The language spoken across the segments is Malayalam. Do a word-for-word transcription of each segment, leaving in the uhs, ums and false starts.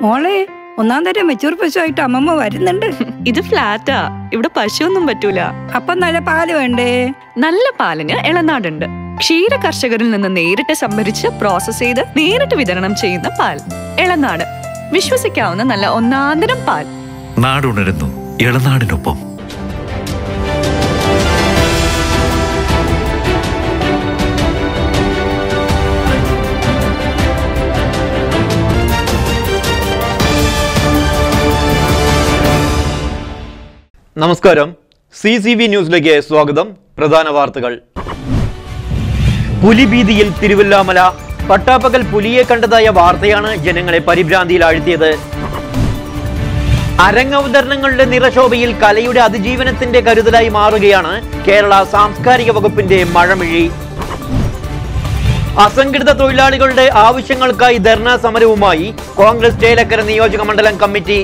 മോളെ ഒന്നാം തരം മെച്ചൂർ പശുവായിട്ട് അമ്മമ്മ വരുന്നുണ്ട്. ഇത് ഫ്ലാറ്റാ, ഇവിടെ പശുവൊന്നും പറ്റൂല. അപ്പൊ നല്ല പാല് വേണ്ടേ? നല്ല പാലിന് ഇളനാടുണ്ട്. ക്ഷീര കർഷകരിൽ നിന്ന് നേരിട്ട് സംഭരിച്ച് പ്രോസസ് ചെയ്ത് നേരിട്ട് വിതരണം ചെയ്യുന്ന പാൽ. ഇളനാട്, വിശ്വസിക്കാവുന്ന നല്ല ഒന്നാന്തരം പാൽ. നാടുണരുന്നു ഇളനാടിനൊപ്പം. നമസ്കാരം, സി സി വി ന്യൂസിലേക്ക് സ്വാഗതം. പ്രധാന വാർത്തകൾ. പുലിഭീതിയിൽ തിരുവല്ലാമല. പട്ടാപ്പകൽ പുലിയെ കണ്ടതായ വാർത്തയാണ് ജനങ്ങളെ പരിഭ്രാന്തിയിലാഴ്ത്തിയത്. അരങ്ങവതരണങ്ങളുടെ നിറശോഭയിൽ കലയുടെ അതിജീവനത്തിന്റെ കരുതലായി മാറുകയാണ് കേരള സാംസ്കാരിക വകുപ്പിന്റെ മഴമിഴി. അസംഘടിത തൊഴിലാളികളുടെ ആവശ്യങ്ങൾക്കായി ധർണാ സമരവുമായി കോൺഗ്രസ് ചേലക്കര നിയോജക മണ്ഡലം കമ്മിറ്റി.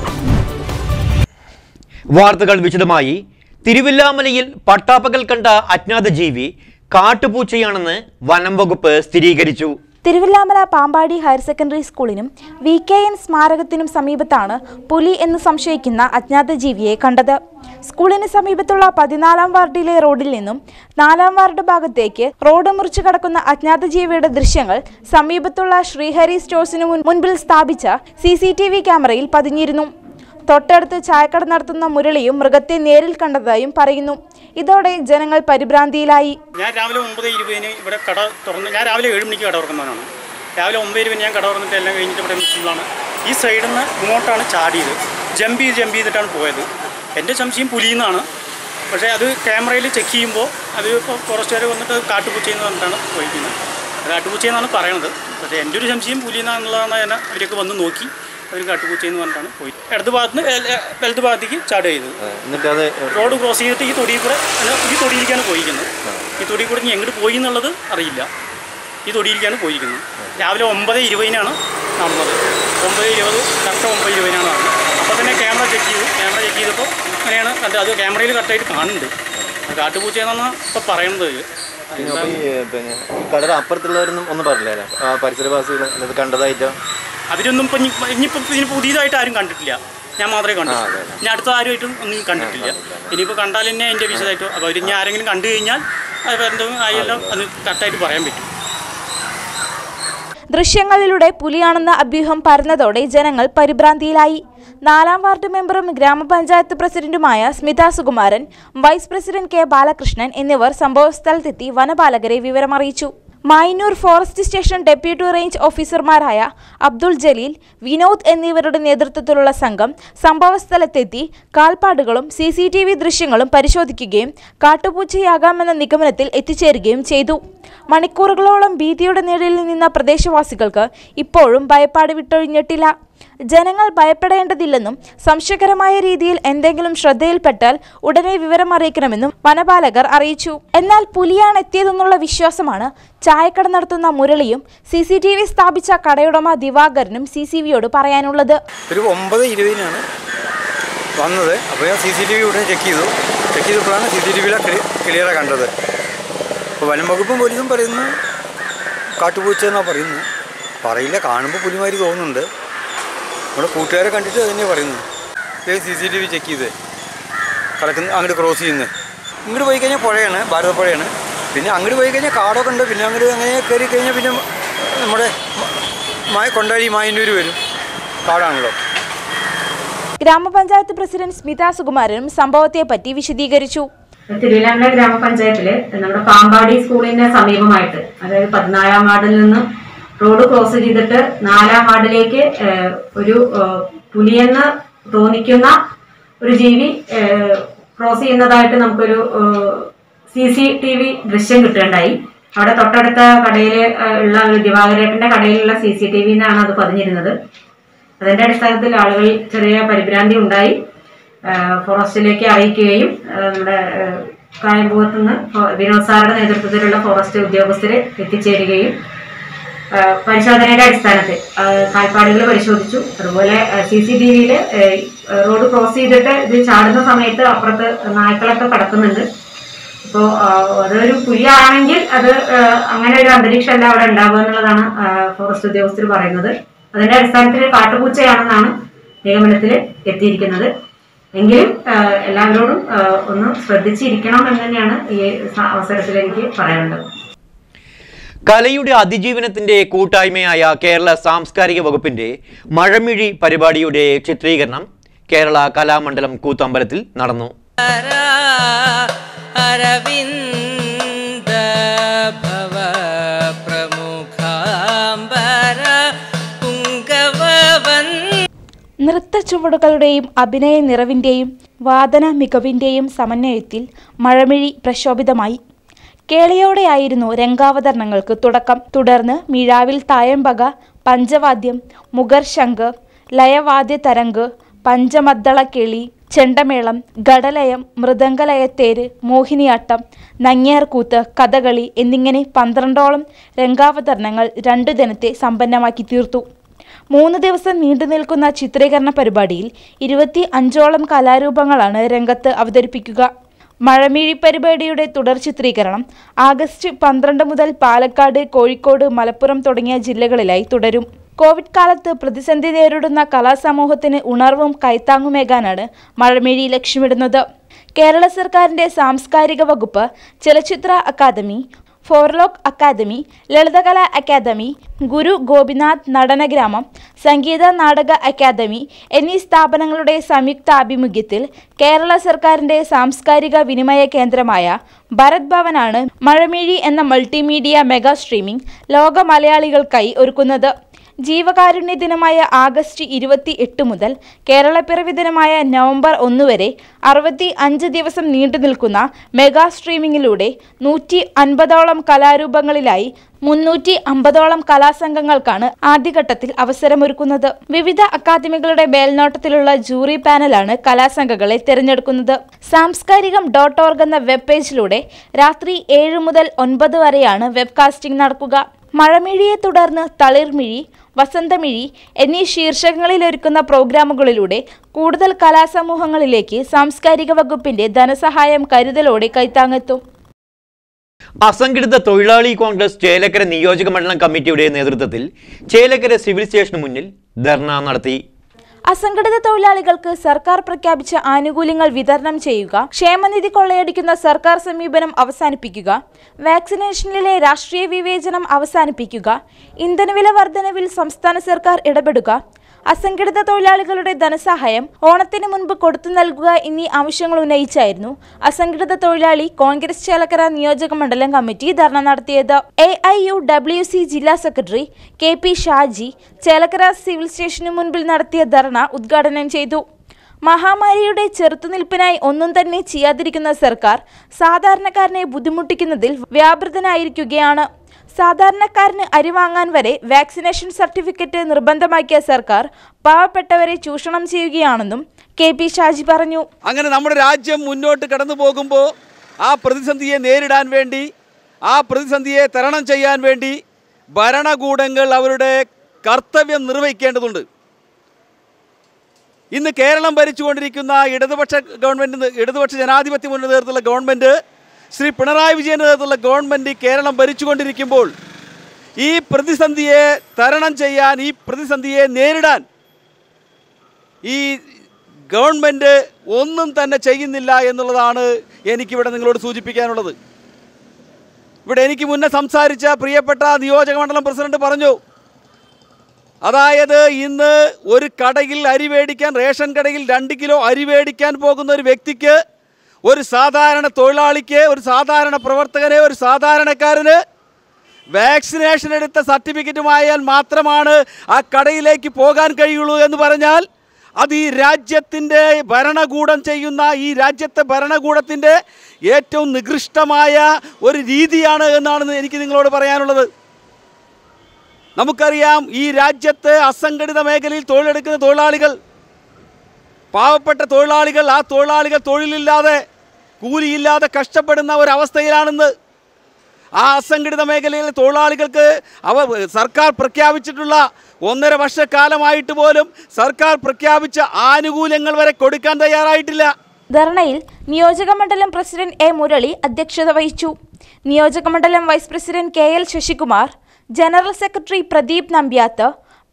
വാർത്തകൾ വിശദമായി. തിരുവില്ലാമലയിൽ പട്ടാപ്പകൽ കണ്ട അജ്ഞാത ജീവി കാട്ടുപൂച്ചയാണെന്ന് വനം വകുപ്പ് സ്ഥിരീകരിച്ചു. തിരുവില്ലാമല പാമ്പാടി ഹയർ സെക്കൻഡറി സ്കൂളിനും വി കെ എൻ സ്മാരകത്തിനും സമീപത്താണ് പുലി എന്ന് സംശയിക്കുന്ന അജ്ഞാത ജീവിയെ കണ്ടത്. സ്കൂളിന് സമീപത്തുള്ള പതിനാലാം വാർഡിലെ റോഡിൽ നിന്നും നാലാം വാർഡ് ഭാഗത്തേക്ക് റോഡ് മുറിച്ചു കടക്കുന്ന അജ്ഞാത ജീവിയുടെ ദൃശ്യങ്ങൾ സമീപത്തുള്ള ശ്രീഹരി സ്റ്റോഴ്സിനു മുൻപിൽ സ്ഥാപിച്ച സി സി ടി വി ക്യാമറയിൽ പതിഞ്ഞിരുന്നു. തൊട്ടടുത്ത് ചായക്കട നടത്തുന്ന മുരളിയും മൃഗത്തെ നേരിൽ കണ്ടതായും പറയുന്നു. ഇതോടെ ജനങ്ങൾ പരിഭ്രാന്തിയിലായി. ഞാൻ രാവിലെ ഒമ്പത് ഇരുപതിന് ഇവിടെ കട തുറന്ന്, ഞാൻ രാവിലെ ഏഴ് മണിക്ക് കട തുറക്കുന്നവനാണ്. രാവിലെ ഒമ്പത് ഇരുപതിന് ഞാൻ കട തുറന്നിട്ട് എല്ലാം കഴിഞ്ഞിട്ട് ഇവിടെ നിൽക്കുന്നതാണ്. ഈ സൈഡിൽ നിന്ന് ഇങ്ങോട്ടാണ് ചാടിയത്. ജമ്പ് ചെയ്ത് ജമ്പ് ചെയ്തിട്ടാണ് പോയത്. എൻ്റെ സംശയം പുലിയെന്നാണ്. പക്ഷേ അത് ക്യാമറയിൽ ചെക്ക് ചെയ്യുമ്പോൾ അത് ഇപ്പോൾ ഫോറസ്റ്റുകാർ വന്നിട്ട് കാട്ടുപൂച്ചയെന്ന് പറഞ്ഞിട്ടാണ് പോയിരിക്കുന്നത്. കാട്ടുപൂച്ചയെന്നാണ് പറയണത്. പക്ഷേ എൻ്റെ ഒരു സംശയം പുലിയെന്നാന്നുള്ളതാണ്. ഞാൻ അവരൊക്കെ വന്ന് നോക്കി അവർ കാട്ടുപൂച്ചയെന്ന് പറഞ്ഞിട്ടാണ് പോയി. ഇടത് ഭാഗത്ത് നിന്ന് വലത് ഭാഗത്തേക്ക് ചാട് ചെയ്തത്. എന്നിട്ട് അത് റോഡ് ക്രോസ് ചെയ്തിട്ട് ഈ തൊടിയിൽ കൂടെ ഈ തൊടിയിലേക്കാണ് പോയിരിക്കുന്നത്. ഈ തൊടിയിൽ കൂടെ ഇനി എങ്ങോട്ട് പോയി എന്നുള്ളത് അറിയില്ല. ഈ തൊടിയിലേക്കാണ് പോയിരിക്കുന്നത്. രാവിലെ ഒമ്പത് ഇരുപതിനാണ് നടന്നത്. ഒമ്പത് ഇരുപത് കറക്റ്റ് ഒമ്പത് ഇരുപതിനാണ് നടന്നത്. അപ്പോൾ തന്നെ ക്യാമറ ചെക്ക് ചെയ്തു. ക്യാമറ ചെക്ക് ചെയ്തപ്പോൾ അങ്ങനെയാണ് കണ്ടത്. അത് ക്യാമറയിൽ കറക്റ്റായിട്ട് കാണുന്നുണ്ട്. അത് കാട്ടുപൂച്ചയെന്നാണ് ഇപ്പോൾ പറയണത്. കടയുടെ അപ്പുറത്തുള്ളവരൊന്നും ഒന്നും പറഞ്ഞില്ല, പരിസരവാസികൾ കണ്ടതായിട്ടോ? അവരൊന്നും ഇപ്പം ഇനിയിപ്പോൾ ഇതിന് പുതിയതായിട്ട് ആരും കണ്ടിട്ടില്ല. ഞാൻ മാത്രമേ കണ്ടിട്ടുള്ളൂ. ഇനി അടുത്ത ആരുമായിട്ടും ഒന്നും കണ്ടിട്ടില്ല. ഇനിയിപ്പോൾ കണ്ടാൽ തന്നെ അതിൻ്റെ വിശദമായിട്ടോ അപ്പോൾ അവർ ഇനി ആരെങ്കിലും കണ്ടു കഴിഞ്ഞാൽ അത് എന്തെങ്കിലും ആയെല്ലാം അത് കറക്റ്റായിട്ട് പറയാൻ പറ്റും. ദൃശ്യങ്ങളിലൂടെ പുലിയാണെന്ന അഭ്യൂഹം പരന്നതോടെ ജനങ്ങൾ പരിഭ്രാന്തിയിലായി. നാലാം വാർഡ് മെമ്പറും ഗ്രാമപഞ്ചായത്ത് പ്രസിഡന്റുമായ Smitha Sukumaran, vice president K Balakrishnan എന്നിവർ സംഭവസ്ഥലത്തെത്തി വനപാലകരെ വിവരമറിയിച്ചു. Mayannur forest station deputy range ഓഫീസർമാരായ അബ്ദുൾ ജലീൽ, വിനോദ് എന്നിവരുടെ നേതൃത്വത്തിലുള്ള സംഘം സംഭവസ്ഥലത്തെത്തി കാൽപ്പാടുകളും സി സി ടി വി ദൃശ്യങ്ങളും പരിശോധിക്കുകയും കാട്ടുപൂച്ചയാകാമെന്ന നിഗമനത്തിൽ എത്തിച്ചേരുകയും ചെയ്തു. മണിക്കൂറുകളോളം ഭീതിയുടെ നിഴലിൽ നിന്ന പ്രദേശവാസികൾക്ക് ഇപ്പോഴും ഭയപ്പാട് വിട്ടൊഴിഞ്ഞിട്ടില്ല. ജനങ്ങൾ ഭയപ്പെടേണ്ടതില്ലെന്നും സംശയകരമായ രീതിയിൽ എന്തെങ്കിലും ശ്രദ്ധയിൽപ്പെട്ടാൽ ഉടനെ വിവരം അറിയിക്കണമെന്നും വനപാലകർ അറിയിച്ചു. എന്നാൽ പുലിയാണ് എത്തിയതെന്നുള്ള വിശ്വാസമാണ് ചായക്കട നടത്തുന്ന മുരളിയും സി സി ടി വി സ്ഥാപിച്ച കടയുടമ ദിവാകരനും സി സി വിയോട് പറയാനുള്ളത്. ഒരു ഒമ്പത് ഇരുപതിനാണ് വന്നത്. അപ്പോൾ ഞാൻ സി സി ടി വി ഉടനെ ചെക്ക് ചെയ്തു. ചെക്ക് ചെയ്തപ്പോഴാണ് സി സി ടി വിയിലെ ക്ലിയറാണ് കണ്ടത്. അപ്പോൾ വനം വകുപ്പും പോലീസും പറയുന്നു കാട്ടുപൂച്ച എന്നാണ് പറയുന്നത്. പറയില്ല, കാണുമ്പോൾ പുലിമാരി തോന്നുന്നുണ്ട്. നമ്മുടെ കൂട്ടുകാരെ കണ്ടിട്ട് അതന്നെ പറയുന്നു. C C T V check ചെയ്ത് കിടക്കുന്ന അങ്ങോട്ട് ക്രോസ് ചെയ്യുന്നത്. ഇങ്ങോട്ട് പോയി കഴിഞ്ഞാൽ പുഴയാണ്, ഭാരതപ്പുഴയാണ്. പിന്നെ അങ്ങോട്ട് പോയി കഴിഞ്ഞാൽ കാടൊക്കെ ഉണ്ട്. പിന്നെ അങ്ങോട്ട് അങ്ങനെ കയറി കഴിഞ്ഞാൽ പിന്നെ നമ്മുടെ മായ കൊണ്ടാടി മായന്നൂർ വരും, കാടാണല്ലോ. ഗ്രാമപഞ്ചായത്ത് പ്രസിഡന്റ് സ്മിത സുകുമാരനും സംഭവത്തെപ്പറ്റി വിശദീകരിച്ചു. തിരുവില്ലാമല ഗ്രാമപഞ്ചായത്തില് നമ്മുടെ പാമ്പാടി സ്കൂളിന്റെ സമീപമായിട്ട്, അതായത് പതിനാലാം വാർഡിൽ നിന്ന് റോഡ് ക്രോസ് ചെയ്തിട്ട് നാലാം വാർഡിലേക്ക് ഒരു പുലിയെന്ന് തോന്നിക്കുന്ന ഒരു ജീവി ക്രോസ് ചെയ്യുന്നതായിട്ട് നമുക്കൊരു സി സി ടി വി ദൃശ്യം കിട്ടുകയുണ്ടായി. അവിടെ തൊട്ടടുത്ത കടയിൽ ഉള്ള ഒരു ദിവാകരേട്ടന്റെ കടയിലുള്ള സി സി ടി വിന്നാണ് അത് പതിഞ്ഞിരുന്നത്. അതിന്റെ അടിസ്ഥാനത്തിൽ ആളുകൾ ചെറിയ പരിഭ്രാന്തി ഉണ്ടായി. ഫോറസ്റ്റിലേക്ക് അറിയിക്കുകയും നമ്മുടെ കായംകുളത്ത് നിന്ന് വിനോദ് സാറുടെ നേതൃത്വത്തിലുള്ള ഫോറസ്റ്റ് ഉദ്യോഗസ്ഥരെ എത്തിച്ചേരുകയും പരിശോധനയുടെ അടിസ്ഥാനത്തിൽ കാൽപ്പാടുകൾ പരിശോധിച്ചു. അതുപോലെ സി സി ടി വിയിൽ റോഡ് ക്രോസ് ചെയ്തിട്ട് ഇത് ചാടുന്ന സമയത്ത് അപ്പുറത്ത് നായ്ക്കളൊക്കെ കിടക്കുന്നുണ്ട്. അപ്പോൾ അതൊരു പുലിയാണെങ്കിൽ അത് അങ്ങനെ ഒരു അന്തരീക്ഷമല്ല അവിടെ ഉണ്ടാവുക എന്നുള്ളതാണ് ഫോറസ്റ്റ് ഉദ്യോഗസ്ഥർ പറയുന്നത്. അതിന്റെ അടിസ്ഥാനത്തിൽ കാട്ടുപൂച്ചയാണെന്നാണ് നിഗമനത്തിൽ എത്തിയിരിക്കുന്നത്. എങ്കിലും എല്ലാവരോടും ഒന്ന് ശ്രദ്ധിച്ചിരിക്കണം എന്ന് തന്നെയാണ് ഈ അവസരത്തിൽ എനിക്ക് പറയാനുള്ളത്. കലയുടെ അതിജീവനത്തിന്റെ കൂട്ടായ്മയായ കേരള സാംസ്കാരിക വകുപ്പിന്റെ മഴമിഴി പരിപാടിയുടെ ചിത്രീകരണം കേരള കലാമണ്ഡലം കൂത്തമ്പലത്തിൽ നടന്നു. നൃത്ത ചുവടുകളുടെയും അഭിനയ നിറവിൻ്റെയും വാദന മികവിൻ്റെയും സമന്വയത്തിൽ മഴമിഴി പ്രശോഭിതമായി. കേളിയോടെയായിരുന്നു രംഗാവതരണങ്ങൾക്ക് തുടക്കം. തുടർന്ന് മിഴാവിൽ തായമ്പക, പഞ്ചവാദ്യം, മുഗർശംഖ്, ലയവാദ്യ തരംഗ്, പഞ്ചമദ്ദള കേളി, ചെണ്ടമേളം, ഘടലയം, മൃദംഗലയത്തേര്, മോഹിനിയാട്ടം, നങ്ങ്യാർകൂത്ത്, കഥകളി എന്നിങ്ങനെ പന്ത്രണ്ടോളം രംഗാവതരണങ്ങൾ രണ്ടു ദിനത്തെ സമ്പന്നമാക്കി തീർത്തു. മൂന്ന് ദിവസം നീണ്ടു നിൽക്കുന്ന ചിത്രീകരണ പരിപാടിയിൽ ഇരുപത്തി അഞ്ചോളം കലാരൂപങ്ങളാണ് രംഗത്ത് അവതരിപ്പിക്കുക. മഴമിഴി പരിപാടിയുടെ തുടർ ചിത്രീകരണം ആഗസ്റ്റ് പന്ത്രണ്ട് മുതൽ പാലക്കാട്, കോഴിക്കോട്, മലപ്പുറം തുടങ്ങിയ ജില്ലകളിലായി തുടരും. കോവിഡ് കാലത്ത് പ്രതിസന്ധി നേരിടുന്ന കലാസമൂഹത്തിന് ഉണർവും കൈത്താങ്ങുമേകാനാണ് മഴമിഴി ലക്ഷ്യമിടുന്നത്. കേരള സർക്കാരിന്റെ സാംസ്കാരിക വകുപ്പ്, Chalachitra academy, folklore academy, Lalithakala academy, Guru Gopinath Natanagramam, Sangeetha Nataka academy എന്നീ സ്ഥാപനങ്ങളുടെ സംയുക്താഭിമുഖ്യത്തിൽ കേരള സർക്കാരിന്റെ സാംസ്കാരിക വിനിമയ കേന്ദ്രമായ ഭരത് ഭവനാണ് മഴമിഴി എന്ന മൾട്ടിമീഡിയ മെഗാ സ്ട്രീമിംഗ് ലോക മലയാളികൾക്കായി ഒരുക്കുന്നത്. ജീവകാരുണ്യ ദിനമായ ആഗസ്റ്റ് ഇരുപത്തി എട്ട് മുതൽ കേരളപ്പിറവി ദിനമായ നവംബർ ഒന്ന് വരെ അറുപത്തി അഞ്ച് ദിവസം നീണ്ടു നിൽക്കുന്ന മെഗാ സ്ട്രീമിംഗിലൂടെ നൂറ്റി അൻപതോളം കലാരൂപങ്ങളിലായി മുന്നൂറ്റി അമ്പതോളം കലാസംഘങ്ങൾക്കാണ് ആദ്യഘട്ടത്തിൽ അവസരമൊരുക്കുന്നത്. വിവിധ അക്കാദമികളുടെ മേൽനോട്ടത്തിലുള്ള ജൂറി പാനലാണ് കലാസംഘങ്ങളെ തിരഞ്ഞെടുക്കുന്നത്. സാംസ്കാരികം ഡോട്ട് ഓർഗ് എന്ന വെബ് പേജിലൂടെ രാത്രി ഏഴ് മുതൽ ഒൻപത് വരെയാണ് വെബ്കാസ്റ്റിംഗ് നടക്കുക. മഴമിഴിയെ തുടർന്ന് തളിർമിഴി, വസന്തമിഴി എന്നീ ശീർഷകങ്ങളിലൊരുക്കുന്ന പ്രോഗ്രാമുകളിലൂടെ കൂടുതൽ കലാസമൂഹങ്ങളിലേക്ക് സാംസ്കാരിക വകുപ്പിന്റെ ധനസഹായം കരുതലോടെ കൈത്താങ്ങെത്തും. അസംഘടിത തൊഴിലാളി കോൺഗ്രസ് ചേലക്കര നിയോജക മണ്ഡലം കമ്മിറ്റിയുടെ നേതൃത്വത്തിൽ ചേലക്കര സിവിൽ സ്റ്റേഷന് മുന്നിൽ ധർണ നടത്തി. അസംഘടിത തൊഴിലാളികൾക്ക് സർക്കാർ പ്രഖ്യാപിച്ച ആനുകൂല്യങ്ങൾ വിതരണം ചെയ്യുക, ക്ഷേമനിധി കൊള്ളയടിക്കുന്ന സർക്കാർ സമീപനം അവസാനിപ്പിക്കുക, വാക്സിനേഷനിലെ രാഷ്ട്രീയ വിവേചനം അവസാനിപ്പിക്കുക, ഇന്ധനവില വർധനവിൽ സംസ്ഥാന സർക്കാർ ഇടപെടുക, അസംഘടിത തൊഴിലാളികളുടെ ധനസഹായം ഓണത്തിന് മുൻപ് കൊടുത്തു നൽകുക എന്നീ ആവശ്യങ്ങൾ ഉന്നയിച്ചായിരുന്നു അസംഘടിത തൊഴിലാളി കോൺഗ്രസ് ചേലക്കര നിയോജക മണ്ഡലം കമ്മിറ്റി ധർണ നടത്തിയത്. A I U W C ജില്ലാ secretary K P Shaji Chelakkara civil സ്റ്റേഷന് മുൻപിൽ നടത്തിയ ധർണ ഉദ്ഘാടനം ചെയ്തു. മഹാമാരിയുടെ ചെറുത്തുനിൽപ്പിനായി ഒന്നും തന്നെ ചെയ്യാതിരിക്കുന്ന സർക്കാർ സാധാരണക്കാരനെ ബുദ്ധിമുട്ടിക്കുന്നതിൽ വ്യാപൃതനായിരിക്കുകയാണ്. സാധാരണക്കാരന് അരി വാങ്ങാൻ വരെ വാക്സിനേഷൻ സർട്ടിഫിക്കറ്റ് നിർബന്ധമാക്കിയ സർക്കാർ പാവപ്പെട്ടവരെ ചൂഷണം ചെയ്യുകയാണെന്നും കെ പി ഷാജി പറഞ്ഞു. അങ്ങനെ നമ്മുടെ രാജ്യം മുന്നോട്ട് കടന്നു പോകുമ്പോൾ ആ പ്രതിസന്ധിയെ നേരിടാൻ വേണ്ടി, ആ പ്രതിസന്ധിയെ തരണം ചെയ്യാൻ വേണ്ടി ഭരണകൂടങ്ങൾ അവരുടെ കർത്തവ്യം നിർവഹിക്കേണ്ടതുണ്ട്. ഇന്ന് കേരളം ഭരിച്ചുകൊണ്ടിരിക്കുന്ന ഇടതുപക്ഷ ഗവൺമെൻറ്, ഇടതുപക്ഷ ജനാധിപത്യ മുന്നണി നേതൃത്വത്തിലുള്ള ഗവൺമെൻറ്, ശ്രീ പിണറായി വിജയൻ്റെ നേതൃത്വത്തിലുള്ള ഗവൺമെൻറ് കേരളം ഭരിച്ചുകൊണ്ടിരിക്കുമ്പോൾ ഈ പ്രതിസന്ധിയെ തരണം ചെയ്യാൻ, ഈ പ്രതിസന്ധിയെ നേരിടാൻ ഈ ഗവൺമെൻറ് ഒന്നും തന്നെ ചെയ്യുന്നില്ല എന്നുള്ളതാണ് എനിക്കിവിടെ നിങ്ങളോട് സൂചിപ്പിക്കാനുള്ളത്. ഇവിടെ എനിക്ക് മുന്നേ സംസാരിച്ച പ്രിയപ്പെട്ട നിയോജക മണ്ഡലം പ്രസിഡന്റ് പറഞ്ഞു, അതായത് ഇന്ന് ഒരു കടയിൽ അരി മേടിക്കാൻ, റേഷൻ കടയിൽ രണ്ട് കിലോ അരി മേടിക്കാൻ പോകുന്ന ഒരു വ്യക്തിക്ക്, ഒരു സാധാരണ തൊഴിലാളിക്ക്, ഒരു സാധാരണ പ്രവർത്തകന്, ഒരു സാധാരണക്കാരന് വാക്സിനേഷൻ എടുത്ത സർട്ടിഫിക്കറ്റുമായാൽ മാത്രമാണ് ആ കടയിലേക്ക് പോകാൻ കഴിയുള്ളൂ എന്ന് പറഞ്ഞാൽ അത് ഈ രാജ്യത്തിൻ്റെ ഭരണകൂടം ചെയ്യുന്ന, ഈ രാജ്യത്തെ ഭരണകൂടത്തിൻ്റെ ഏറ്റവും നികൃഷ്ടമായ ഒരു രീതിയാണ് എന്നാണ് എനിക്ക് നിങ്ങളോട് പറയാനുള്ളത്. നമുക്കറിയാം, ഈ രാജ്യത്ത് അസംഘടിത മേഖലയിൽ തൊഴിലെടുക്കുന്ന തൊഴിലാളികൾ, പാവപ്പെട്ട തൊഴിലാളികൾ, ആ തൊഴിലാളികൾ തൊഴിലില്ലാതെ, കൂലിയില്ലാതെ കഷ്ടപ്പെടുന്ന ഒരവസ്ഥയിലാണെന്ന്. ആ അസംഘടിത മേഖലയിലെ തൊഴിലാളികൾക്ക് അവർ സർക്കാർ പ്രഖ്യാപിച്ചിട്ടുള്ള ഒന്നര വർഷക്കാലമായിട്ട് പോലും സർക്കാർ പ്രഖ്യാപിച്ച ആനുകൂല്യങ്ങൾ വരെ കൊടുക്കാൻ തയ്യാറായിട്ടില്ല. ധർണയിൽ നിയോജക മണ്ഡലം പ്രസിഡന്റ് എ മുരളി അധ്യക്ഷത വഹിച്ചു. നിയോജക മണ്ഡലം vice president K L Sasikumar, general secretary Pradeep Nambyath,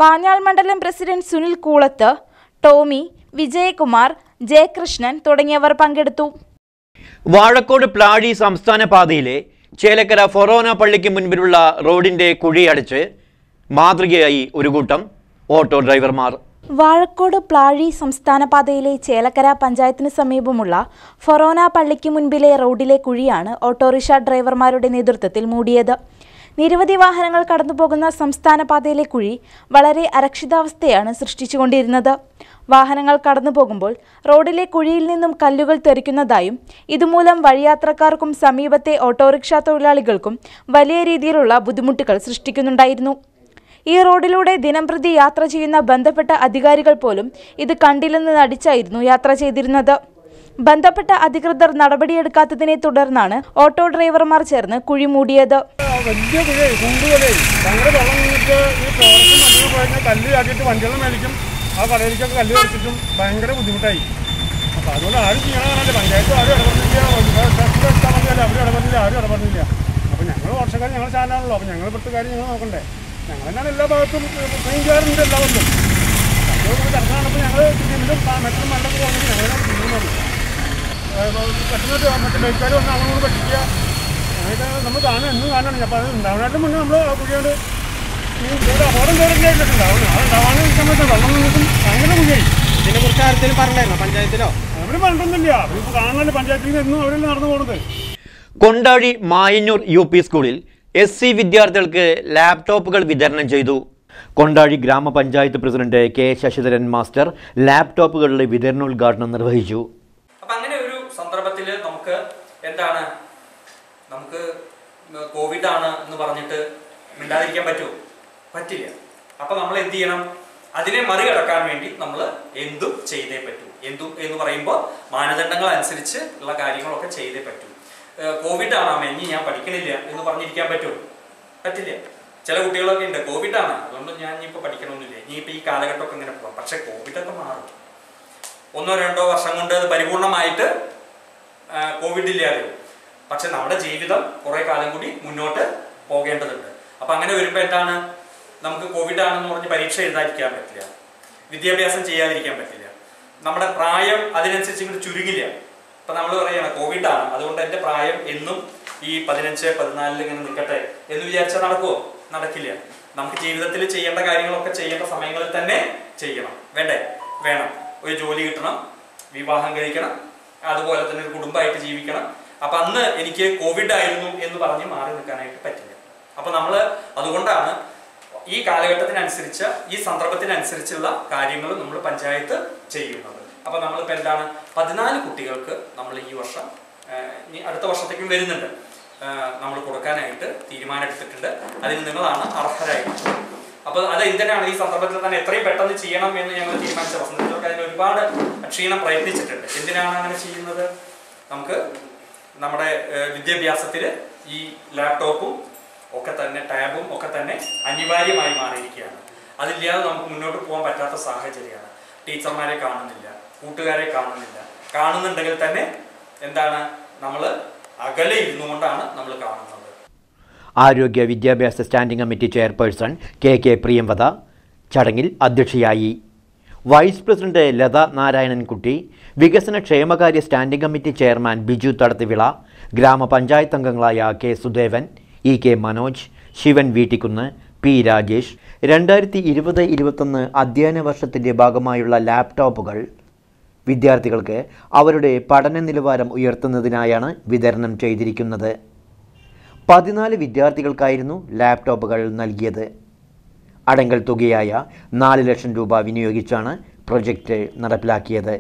Panjal മണ്ഡലം പ്രസിഡന്റ് സുനിൽ കൂളത്ത്, ടോമി, വിജയകുമാർ, ജയകൃഷ്ണൻ തുടങ്ങിയവർ പങ്കെടുത്തു. വാഴക്കോട് പ്ലാഴി സംസ്ഥാന പാതയിലെ ചേലക്കര ഫൊറോന പള്ളിക്ക് മുൻപിലുള്ള റോഡിന്റെ കുഴി അടച്ച് മാതൃകയായി ഒരു കൂട്ടം ഓട്ടോ ഡ്രൈവർമാർ. വാഴക്കോട് പ്ലാഴി സംസ്ഥാന പാതയിലെ ചേലക്കര പഞ്ചായത്തിന് സമീപമുള്ള ഫൊറോന പള്ളിക്ക് മുൻപിലെ റോഡിലെ കുഴിയാണ് ഓട്ടോറിക്ഷ ഡ്രൈവർമാരുടെ നേതൃത്വത്തിൽ മൂടിയത്. നിരവധി വാഹനങ്ങൾ കടന്നുപോകുന്ന സംസ്ഥാന പാതയിലെ കുഴി വളരെ അരക്ഷിതാവസ്ഥയാണ് സൃഷ്ടിച്ചുകൊണ്ടിരുന്നത്. വാഹനങ്ങൾ കടന്നു പോകുമ്പോൾ റോഡിലെ കുഴിയിൽ നിന്നും കല്ലുകൾ തെറിക്കുന്നതായും ഇതുമൂലം വഴിയാത്രക്കാർക്കും സമീപത്തെ ഓട്ടോറിക്ഷ തൊഴിലാളികൾക്കും വലിയ രീതിയിലുള്ള ബുദ്ധിമുട്ടുകൾ സൃഷ്ടിക്കുന്നുണ്ടായിരുന്നു. ഈ റോഡിലൂടെ ദിനംപ്രതി യാത്ര ചെയ്യുന്ന ബന്ധപ്പെട്ട അധികാരികൾ പോലും ഇത് കണ്ടില്ലെന്ന് നടിച്ചായിരുന്നു യാത്ര ചെയ്തിരുന്നത്. ബന്ധപ്പെട്ട അധികൃതർ നടപടിയെടുക്കാത്തതിനെ തുടർന്നാണ് ഓട്ടോ ഡ്രൈവർമാർ ചേർന്ന് കുഴി മൂടിയത്. വലിയ കുഴി കുണ്ടുപോലെ ഭയങ്കര വെള്ളം നിന്നിട്ട് ഈ ഫോറസ്റ്റും വണ്ടികൾ പോയിട്ട് കല്ല് ആക്കിയിട്ട് വണ്ടികൾ മേടിക്കും, ആ കടയിലേക്കൊക്കെ കല്ല് വെച്ചിട്ടും ഭയങ്കര ബുദ്ധിമുട്ടായി. അപ്പോൾ അതുകൊണ്ട് ആരും ചെയ്യണമെന്നല്ല, പഞ്ചായത്തും ആരും ഇടപെടുന്നില്ല, എടുത്താൽ മതിയല്ല അവരും ഇടപെടുന്നില്ല, ആരും ഇടപെടുന്നില്ല. അപ്പോൾ ഞങ്ങൾ വർഷക്കാർ ഞങ്ങൾ ചാനലാണല്ലോ, അപ്പോൾ ഞങ്ങൾ ഇവിടുത്തെ കാര്യം ഞങ്ങൾ നോക്കണ്ടേ. ഞങ്ങൾ തന്നെയാണ് എല്ലാ ഭാഗത്തും ട്രെയിൻ ചെയ്യാറുണ്ട് എല്ലാവരും. അതുകൊണ്ട് തരത്തിലാണിപ്പോൾ ഞങ്ങൾ ഇതിലും മറ്റും മണ്ടൊക്കെ പോകുന്നത് ഞങ്ങളാണ് ചെയ്യുന്നത്. പെട്ടെന്ന് മറ്റു ബൈക്കാർ വന്ന് അങ്ങോട്ട് പറ്റിക്കുക അങ്ങനെയൊക്കെ നമ്മൾ കാണുക എന്നും കാണണം. അപ്പോൾ അത് ഉണ്ടാവണായിട്ടും മുന്നേ നമ്മൾ ആ കുഴിയോട് ഈ ഇവിടെ അപകടം തോന്നില്ലായിട്ടുണ്ട് ഉണ്ടാവണം. അത് ഉണ്ടാവാനും സമയത്ത് വെള്ളം നിന്നിട്ടും ഭയങ്കര കുഴിയായി. ഇതിനെക്കുറിച്ച് ആർക്കെങ്കിലും പറഞ്ഞായിരുന്നോ പഞ്ചായത്തിലോ? അവർ പറഞ്ഞിട്ടൊന്നുമില്ല, അവരിപ്പോൾ കാണുന്നതല്ലേ പഞ്ചായത്തിൽ നിന്ന് എന്നും അവരെല്ലാം നടന്നു പോകുന്നത്. കൊണ്ടാഴി മായന്നൂർ യു പി സ്കൂളിൽ എസ് സി വിദ്യാർത്ഥികൾക്ക് ലാപ്ടോപ്പുകൾ വിതരണം ചെയ്തു. കൊണ്ടാഴി ഗ്രാമപഞ്ചായത്ത് പ്രസിഡന്റ് കെ ശശിധരൻ മാസ്റ്റർ ലാപ്ടോപ്പുകളുടെ വിതരണോദ്ഘാടനം നിർവഹിച്ചു. അപ്പം അങ്ങനെ ഒരു സന്ദർഭത്തിൽ നമുക്ക് എന്താണ്, നമുക്ക് കോവിഡ് ആണ് എന്ന് പറഞ്ഞിട്ട് മിണ്ടാതിരിക്കാൻ പറ്റുമോ? പറ്റില്ല. അപ്പം നമ്മൾ എന്ത് ചെയ്യണം? അതിനെ മറികടക്കാൻ വേണ്ടി നമ്മൾ എന്തും ചെയ്തേ പറ്റൂ. എന്തു എന്ന് പറയുമ്പോൾ മാനദണ്ഡങ്ങൾ അനുസരിച്ച് ഉള്ള കാര്യങ്ങളൊക്കെ ചെയ്തേ പറ്റൂ. കോവിഡ് ആണ് അമ്മ ഇനി ഞാൻ പഠിക്കണില്ല എന്ന് പറഞ്ഞിരിക്കാൻ പറ്റുമോ? പറ്റില്ല. ചില കുട്ടികളൊക്കെ ഉണ്ട്, കോവിഡ് ആണ് അതുകൊണ്ട് ഞാൻ ഇനിയിപ്പോൾ പഠിക്കണമെന്നില്ല, ഇനിയിപ്പോൾ ഈ കാലഘട്ടമൊക്കെ ഇങ്ങനെ പോകാം. പക്ഷെ കോവിഡൊക്കെ മാറും. ഒന്നോ രണ്ടോ വർഷം കൊണ്ട് അത് പരിപൂർണമായിട്ട് കോവിഡ് ഇല്ലാതെ. പക്ഷെ നമ്മുടെ ജീവിതം കുറെ കാലം കൂടി മുന്നോട്ട് പോകേണ്ടതുണ്ട്. അപ്പം അങ്ങനെ വരുമ്പോൾ എന്താണ്, നമുക്ക് കോവിഡ് ആണെന്ന് പറഞ്ഞ് പരീക്ഷ എഴുതാതിരിക്കാൻ പറ്റില്ല, വിദ്യാഭ്യാസം ചെയ്യാതിരിക്കാൻ പറ്റില്ല, നമ്മുടെ പ്രായം അതിനനുസരിച്ച് ഇങ്ങോട്ട് ചുരുങ്ങില്ല. അപ്പം നമ്മൾ പറയുകയാണ് കോവിഡ് ആണ് അതുകൊണ്ട് എൻ്റെ പ്രായം എന്നും ഈ പതിനഞ്ച് പതിനാലിൽ ഇങ്ങനെ നിൽക്കട്ടെ എന്ന് വിചാരിച്ചാൽ നടക്കുമോ? നടക്കില്ല. നമുക്ക് ജീവിതത്തിൽ ചെയ്യേണ്ട കാര്യങ്ങളൊക്കെ ചെയ്യേണ്ട സമയങ്ങളിൽ തന്നെ ചെയ്യണം. വേണ്ടേ? വേണം. ഒരു ജോലി കിട്ടണം, വിവാഹം കഴിക്കണം, അതുപോലെ തന്നെ ഒരു കുടുംബമായിട്ട് ജീവിക്കണം. അപ്പം അന്ന് എനിക്ക് കോവിഡ് ആയിരുന്നു എന്ന് പറഞ്ഞ് മാറി നിൽക്കാനായിട്ട് പറ്റില്ല. അപ്പം നമ്മൾ അതുകൊണ്ടാണ് ഈ കാലഘട്ടത്തിനനുസരിച്ച് ഈ സന്ദർഭത്തിനനുസരിച്ചുള്ള കാര്യങ്ങൾ നമ്മൾ പഞ്ചായത്ത് ചെയ്യുന്നത്. അപ്പം നമ്മളിപ്പോൾ എന്താണ്, പതിനാല് കുട്ടികൾക്ക് നമ്മൾ ഈ വർഷം ഇനി അടുത്ത വർഷത്തേക്കും വരുന്നുണ്ട്, നമ്മൾ കൊടുക്കാനായിട്ട് തീരുമാനമെടുത്തിട്ടുണ്ട്. അതിന് നിങ്ങളാണ് അർഹരായിട്ടുള്ളത്. അപ്പോൾ അത് എന്തിനാണ് ഈ സന്ദർഭത്തിൽ തന്നെ എത്രയും പെട്ടെന്ന് ചെയ്യണം എന്ന് ഞങ്ങൾ തീരുമാനിച്ച വസന്തത്തിലൊക്കെ അതിന് ഒരുപാട് ക്ഷീണം പ്രയത്നിച്ചിട്ടുണ്ട്. എന്തിനാണ് അങ്ങനെ ചെയ്യുന്നത്? നമുക്ക് നമ്മുടെ വിദ്യാഭ്യാസത്തിൽ ഈ ലാപ്ടോപ്പും ഒക്കെ തന്നെ ടാബും ഒക്കെ തന്നെ അനിവാര്യമായി മാറിയിരിക്കുകയാണ്. അതില്ലാതെ നമുക്ക് മുന്നോട്ട് പോകാൻ പറ്റാത്ത സാഹചര്യമാണ്. ടീച്ചർമാരെ കാണുന്നില്ല, കൂട്ടുകാരെ കാണുന്നില്ല, കാണുന്നുണ്ടെങ്കിൽ തന്നെ എന്താണ്, നമ്മൾ അകലെ ഇരുന്നുകൊണ്ടാണ് നമ്മൾ കാണുന്നത്. ആരോഗ്യ വിദ്യാഭ്യാസ standing committee chairperson K K Priyamvada ചടങ്ങിൽ അധ്യക്ഷയായി. വൈസ് പ്രസിഡന്റ് ലത നാരായണൻകുട്ടി, വികസന ക്ഷേമകാര്യ standing committee chairman Biju Thadathivila, ഗ്രാമപഞ്ചായത്ത് അംഗങ്ങളായ K Sudevan, E K Manoj, Sivan Veettikkunnu, P Rajesh രണ്ടായിരത്തി ഇരുപത് ഇരുപത്തൊന്ന് അധ്യയന വർഷത്തിൻ്റെ ഭാഗമായുള്ള ലാപ്ടോപ്പുകൾ വിദ്യാർത്ഥികൾക്ക് അവരുടെ പഠന നിലവാരം ഉയർത്തുന്നതിനായാണ് വിതരണം ചെയ്തിരിക്കുന്നത്. പതിനാല് വിദ്യാർത്ഥികൾക്കായിരുന്നു ലാപ്ടോപ്പുകൾ നൽകിയത്. അടങ്കൽ തുകയായ നാല് ലക്ഷം രൂപ വിനിയോഗിച്ചാണ് പ്രൊജക്റ്റ് നടപ്പിലാക്കിയത്.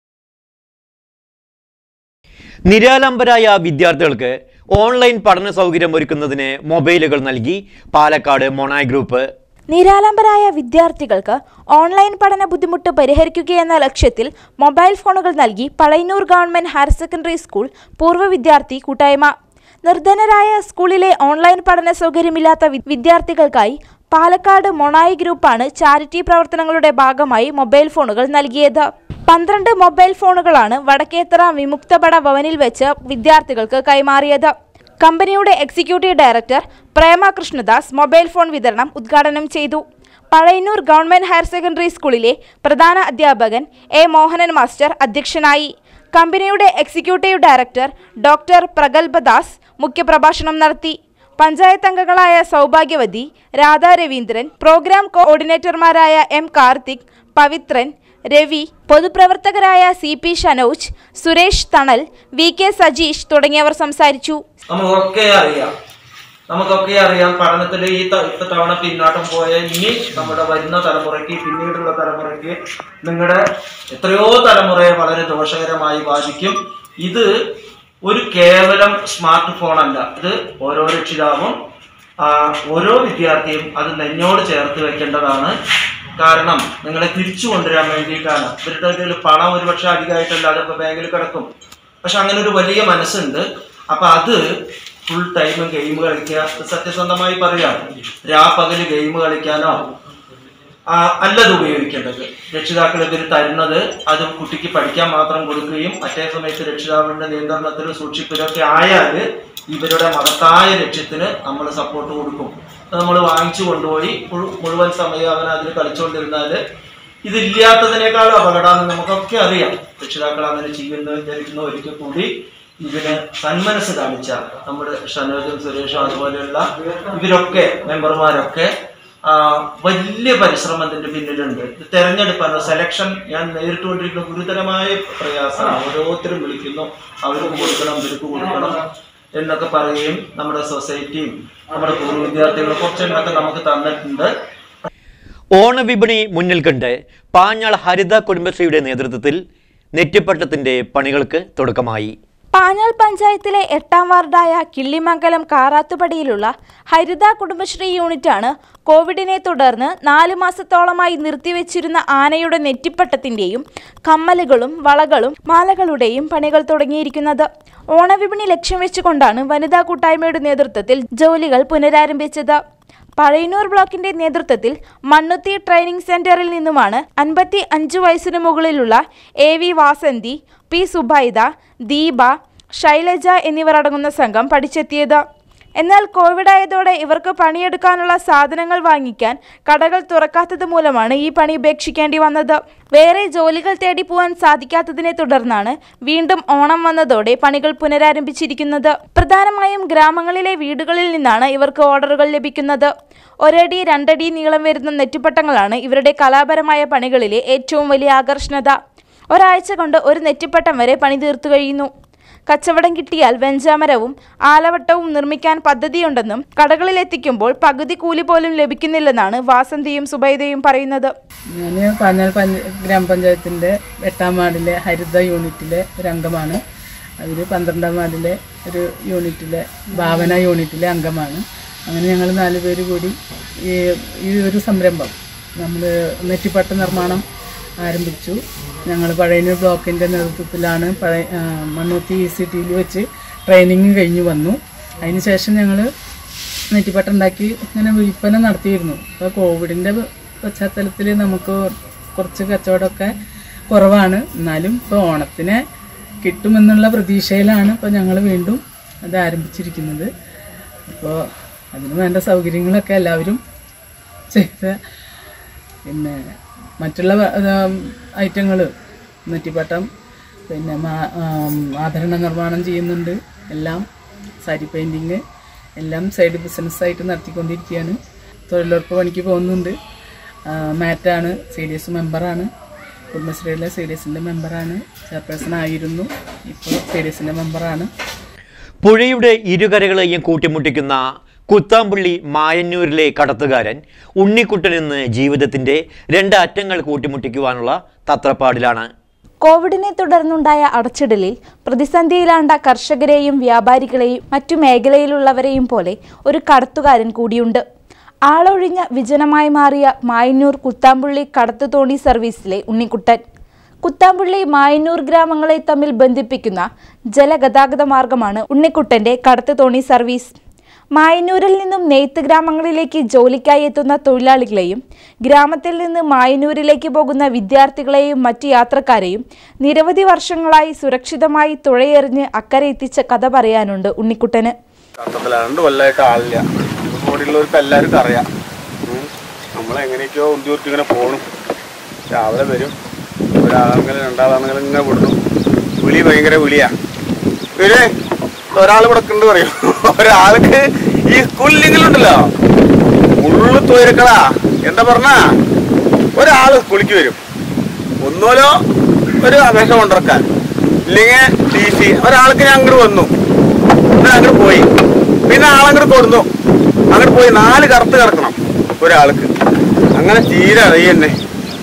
നിരാലംബരായ വിദ്യാർത്ഥികൾക്ക് ഓൺലൈൻ പഠന സൗകര്യം ഒരുക്കുന്നതിന് മൊബൈലുകൾ നൽകി പാലക്കാട് മൊണായ് ഗ്രൂപ്പ്. നിരാലംബരായ വിദ്യാർത്ഥികൾക്ക് ഓൺലൈൻ പഠന ബുദ്ധിമുട്ട് പരിഹരിക്കുകയെന്ന ലക്ഷ്യത്തിൽ മൊബൈൽ ഫോണുകൾ നൽകി Pazhayannur government higher secondary school പൂർവ്വ വിദ്യാർത്ഥി കൂട്ടായ്മ. നിർധനരായ സ്കൂളിലെ ഓൺലൈൻ പഠന സൗകര്യമില്ലാത്ത വിദ്യാർത്ഥികൾക്കായി പാലക്കാട് മൊണായ് ഗ്രൂപ്പാണ് ചാരിറ്റി പ്രവർത്തനങ്ങളുടെ ഭാഗമായി മൊബൈൽ ഫോണുകൾ നൽകിയത്. പന്ത്രണ്ട് മൊബൈൽ ഫോണുകളാണ് വടക്കേത്തറ വിമുക്തപട ഭവനിൽ വെച്ച് വിദ്യാർത്ഥികൾക്ക് കൈമാറിയത്. കമ്പനിയുടെ executive director Prema Krishnadas mobile phone വിതരണം ഉദ്ഘാടനം ചെയ്തു. പഴയന്നൂർ ഗവൺമെന്റ് ഹയർ സെക്കൻഡറി സ്കൂളിലെ പ്രധാന അധ്യാപകൻ എ മോഹനൻ മാസ്റ്റർ അധ്യക്ഷനായി. കമ്പനിയുടെ എക്സിക്യൂട്ടീവ് ഡയറക്ടർ ഡോക്ടർ പ്രഗൽഭദാസ് മുഖ്യപ്രഭാഷണം നടത്തി. പഞ്ചായത്ത് അംഗങ്ങളായ സൗഭാഗ്യവതി, രാധാ രവീന്ദ്രൻ, പ്രോഗ്രാം കോർഡിനേറ്റർമാരായ എം കാർത്തിക്, പവിത്രൻ, രവി, പൊതുപ്രവർത്തകരായ C P Shanoj, Suresh Thanal, V K Sajeesh തുടങ്ങിയവർ സംസാരിച്ചു. നമുക്കൊക്കെ അറിയാം നമുക്കൊക്കെ അറിയാം പഠനത്തിൽ ഈ തവണ പിന്നാട്ടം പോയ ഇനി നമ്മുടെ വരുന്ന തലമുറയ്ക്ക്, പിന്നീടുള്ള തലമുറയ്ക്ക്, നിങ്ങളുടെ എത്രയോ തലമുറയെ വളരെ ദോഷകരമായി ബാധിക്കും. ഇത് ഒരു കേവലം സ്മാർട്ട് ഫോൺ അല്ല, ഇത് ഓരോ രക്ഷിതാവും ഓരോ വിദ്യാർത്ഥിയും അത് നെഞ്ഞോട് ചേർത്ത് വെക്കേണ്ടതാണ്. കാരണം നിങ്ങളെ തിരിച്ചു കൊണ്ടുവരാൻ വേണ്ടിയിട്ടാണ്. ഇവരുടെ പണം ഒരുപക്ഷെ അധികമായിട്ടല്ല, അതൊക്കെ ബാങ്കിൽ കിടക്കും. പക്ഷെ അങ്ങനെ ഒരു വലിയ മനസ്സുണ്ട്. അപ്പൊ അത് ഫുൾ ടൈം ഗെയിം കളിക്കുക, സത്യസന്ധമായി പറയാം, രാപ്പകല് ഗെയിം കളിക്കാനോ അല്ലത് ഉപയോഗിക്കേണ്ടത്. രക്ഷിതാക്കൾ ഇവർ തരുന്നത് അത് കുട്ടിക്ക് പഠിക്കാൻ മാത്രം കൊടുക്കുകയും മറ്റേ സമയത്ത് രക്ഷിതാക്കളുടെ നിയന്ത്രണത്തിലും സൂക്ഷിപ്പിലൊക്കെ ആയാൽ ഇവരുടെ മഹത്തായ ലക്ഷ്യത്തിന് നമ്മൾ സപ്പോർട്ട് കൊടുക്കും. നമ്മൾ വാങ്ങിച്ചു കൊണ്ടുപോയി മുഴുവൻ സമയം അവൻ അതിൽ കളിച്ചുകൊണ്ടിരുന്നാൽ ഇതില്ലാത്തതിനേക്കാളും അപകടമാണെന്ന് നമുക്കൊക്കെ അറിയാം. രക്ഷിതാക്കൾ അങ്ങനെ ചെയ്യുന്നു വിചാരിക്കുന്നു. ഒരിക്കൽ കൂടി ഇതിന് സന്മനസ് കാണിച്ച നമ്മുടെ ഷനോജും സുരേഷും അതുപോലെയുള്ള ഇവരൊക്കെ മെമ്പർമാരൊക്കെ വലിയ പരിശ്രമം ഇതിന്റെ പിന്നിലുണ്ട്. തെരഞ്ഞെടുപ്പാണ്, സെലക്ഷൻ ഞാൻ നേരിട്ടുകൊണ്ടിരിക്കുന്ന ഗുരുതരമായ പ്രയാസമാണ്. ഓരോരുത്തരും വിളിക്കുന്നു, അവർക്ക് കൊടുക്കണം, ഇവർക്ക് കൊടുക്കണം എന്നൊക്കെ പറയുകയും നമ്മുടെ സൊസൈറ്റിയും നമ്മുടെ പൂർവ്വ വിദ്യാർത്ഥികളും കുറച്ചെണ്ണൊക്കെ നമുക്ക് തന്നിട്ടുണ്ട്. ഓണവിപണി മുന്നിൽ കണ്ട് പാഞ്ഞാൾ ഹരിത കുടുംബശ്രീയുടെ നേതൃത്വത്തിൽ നെറ്റിപ്പട്ടത്തിന്റെ പണികൾക്ക് തുടക്കമായി. പാഞ്ഞാൾ പഞ്ചായത്തിലെ എട്ടാം വാർഡായ കിള്ളിമംഗലം കാറാത്തുപടിയിലുള്ള ഹരിത കുടുംബശ്രീ യൂണിറ്റാണ് കോവിഡിനെ തുടർന്ന് നാലു മാസത്തോളമായി നിർത്തിവെച്ചിരുന്ന ആനയുടെ നെറ്റിപ്പട്ടത്തിന്റെയും കമ്മലുകളും വളകളും മാലകളുടെയും പണികൾ തുടങ്ങിയിരിക്കുന്നത്. ഓണവിപണി ലക്ഷ്യം വെച്ചുകൊണ്ടാണ് വനിതാ കൂട്ടായ്മയുടെ നേതൃത്വത്തിൽ ജോലികൾ പുനരാരംഭിച്ചത്. പഴയന്നൂർ ബ്ലോക്കിന്റെ നേതൃത്വത്തിൽ മണ്ണുത്തി ട്രെയിനിംഗ് സെന്ററിൽ നിന്നുമാണ് അൻപത്തി അഞ്ചു വയസ്സിനു മുകളിലുള്ള A V Vasanthi, P Subaida, Deepa, Shailaja എന്നിവർ അടങ്ങുന്ന സംഘം പഠിച്ചെത്തിയത്. എന്നാൽ കോവിഡ് ആയതോടെ ഇവർക്ക് പണിയെടുക്കാനുള്ള സാധനങ്ങൾ വാങ്ങിക്കാൻ കടകൾ തുറക്കാത്തത് മൂലമാണ് ഈ പണി ഉപേക്ഷിക്കേണ്ടി വന്നത്. വേറെ ജോലികൾ തേടി പോകാൻ സാധിക്കാത്തതിനെ തുടർന്നാണ് വീണ്ടും ഓണം വന്നതോടെ പണികൾ പുനരാരംഭിച്ചിരിക്കുന്നത്. പ്രധാനമായും ഗ്രാമങ്ങളിലെ വീടുകളിൽ നിന്നാണ് ഇവർക്ക് ഓർഡറുകൾ ലഭിക്കുന്നത്. ഒരടി രണ്ടടി നീളം വരുന്ന നെറ്റിപ്പട്ടങ്ങളാണ് ഇവരുടെ കലാപരമായ പണികളിലെ ഏറ്റവും വലിയ ആകർഷണത. ഒരാഴ്ച കൊണ്ട് ഒരു നെറ്റിപ്പട്ടം വരെ പണി തീർത്തു കഴിയുന്നു. കച്ചവടം കിട്ടിയാൽ വെഞ്ചാമരവും ആലവട്ടവും നിർമ്മിക്കാൻ പദ്ധതിയുണ്ടെന്നും കടകളിൽ എത്തിക്കുമ്പോൾ പകുതി കൂലി പോലും ലഭിക്കുന്നില്ലെന്നാണ് വാസന്തിയും സുബൈദയും പറയുന്നത്. ഞാൻ പാഞ്ഞാൾ ഗ്രാമപഞ്ചായത്തിൻ്റെ എട്ടാം വാർഡിലെ ഹരിത യൂണിറ്റിലെ ഒരു അംഗമാണ്. അതിൽ പന്ത്രണ്ടാം വാർഡിലെ ഒരു യൂണിറ്റിലെ ഭാവന യൂണിറ്റിലെ അംഗമാണ്. അങ്ങനെ ഞങ്ങൾ നാല് പേര് കൂടി ഈ ഈ ഒരു സംരംഭം നമ്മൾ നെറ്റിപ്പട്ട നിർമ്മാണം ആരംഭിച്ചു. ഞങ്ങൾ പഴയന്നൂർ ബ്ലോക്കിൻ്റെ നേതൃത്വത്തിലാണ് പഴയ മണ്ണൂത്തി ഇ സി ടിയിൽ വെച്ച് ട്രെയിനിങ് കഴിഞ്ഞു വന്നു. അതിനുശേഷം ഞങ്ങൾ നെറ്റിപ്പട്ട ഉണ്ടാക്കി ഇങ്ങനെ വിൽപ്പന നടത്തിയിരുന്നു. അപ്പോൾ കോവിഡിൻ്റെ പശ്ചാത്തലത്തിൽ നമുക്ക് കുറച്ച് കച്ചവടമൊക്കെ കുറവാണ്. എന്നാലും ഇപ്പോൾ ഓണത്തിന് കിട്ടുമെന്നുള്ള പ്രതീക്ഷയിലാണ് ഇപ്പോൾ ഞങ്ങൾ വീണ്ടും അത് ആരംഭിച്ചിരിക്കുന്നത്. അപ്പോൾ അതിന് വേണ്ട സൗകര്യങ്ങളൊക്കെ എല്ലാവരും ചെയ്ത് പിന്നെ മറ്റുള്ള ഐറ്റങ്ങൾ നെറ്റിപ്പട്ടം പിന്നെ ആഭരണ നിർമ്മാണം ചെയ്യുന്നുണ്ട്. എല്ലാം സാരി പെയിൻറ്റിങ് എല്ലാം സൈഡ് ബിസിനസ്സായിട്ട് നടത്തിക്കൊണ്ടിരിക്കുകയാണ്. തൊഴിലുറപ്പ് പണിക്ക് പോകുന്നുണ്ട്. മാറ്റാണ്, സി ഡി എസ് മെമ്പറാണ്, കുടുംബശ്രീയിലെ സി ഡി എസിൻ്റെ മെമ്പറാണ്, ചെയർപേഴ്സൺ ആയിരുന്നു, ഇപ്പോൾ സി ഡി എസിൻ്റെ മെമ്പറാണ്. പുഴയുടെ ഇരുകരകളെയും കൂട്ടിമുട്ടിക്കുന്ന കുത്താമ്പുള്ളി മായന്നൂരിലെ കടത്തുകാരൻ ഉണ്ണിക്കുട്ടൻ ഇന്ന് ജീവിതത്തിന്റെ രണ്ട് അറ്റങ്ങൾ കൂട്ടിമുട്ടിക്കുവാനുള്ള തത്രപ്പാടിലാണ്. കോവിഡിനെ തുടർന്നുണ്ടായ അടച്ചിടലിൽ പ്രതിസന്ധിയിലാണ്ട കർഷകരെയും വ്യാപാരികളെയും മറ്റു മേഖലയിലുള്ളവരെയും പോലെ ഒരു കടത്തുകാരൻ കൂടിയുണ്ട്. ആളൊഴിഞ്ഞ വിജനമായി മാറിയ മായന്നൂർ കുത്താമ്പുള്ളി കടത്തുതോണി സർവീസിലെ ഉണ്ണിക്കുട്ടൻ. കുത്താമ്പുള്ളി മായന്നൂർ ഗ്രാമങ്ങളെ തമ്മിൽ ബന്ധിപ്പിക്കുന്ന ജലഗതാഗത മാർഗമാണ് ഉണ്ണിക്കുട്ടന്റെ കടത്തുതോണി സർവീസ്. മായന്നൂരിൽ നിന്നും നെയ്ത്ത് ഗ്രാമങ്ങളിലേക്ക് ജോലിക്കായി എത്തുന്ന തൊഴിലാളികളെയും ഗ്രാമത്തിൽ നിന്ന് മായന്നൂരിലേക്ക് പോകുന്ന വിദ്യാർത്ഥികളെയും മറ്റു യാത്രക്കാരെയും നിരവധി വർഷങ്ങളായി സുരക്ഷിതമായി തുഴയെറിഞ്ഞ് അക്കരെ എത്തിച്ച കഥ പറയാനുണ്ട് ഉണ്ണിക്കുട്ടന്. രണ്ട് കൊല്ലമായിട്ട് ആളില്ല. കൂടെയുള്ളവർക്ക് എല്ലാവർക്കും അറിയാം. നമ്മളെങ്ങനെയൊക്കെയോ ഉന്തിയൂർത്തി ഇങ്ങനെ പോകണം. രാവിലെ വരും, ഒരാളങ്ങനെ രണ്ടാളാണെങ്കിലും ഇങ്ങനെ വിടണം. വിളി ഭയങ്കര വിളിയാണ്. ഇവര് ഒരാൾ ഇവിടെ ഉണ്ട് പറയും, ഒരാൾക്ക് ഈ സ്കൂളിലെങ്കിലുണ്ടല്ലോ ഉള്ളു തോരക്കളാ എന്താ പറഞ്ഞാ ഒരാൾ സ്കൂളിലേക്ക് വരും, ഒന്നുമല്ലോ ഒരു അപേക്ഷ കൊണ്ടിറക്കാൻ, ഇല്ലെങ്കിൽ ടി സി. ഒരാൾക്ക് ഞാൻ അങ്ങോട്ട് വന്നു, പിന്നെ അങ്ങോട്ട് പോയി, പിന്നെ ആളങ്ങോട്ട് കൊടുന്നു, അങ്ങോട്ട് പോയി നാല് കറുത്ത് കിടക്കണം ഒരാൾക്ക്. അങ്ങനെ തീരെ അറിയന്നെ.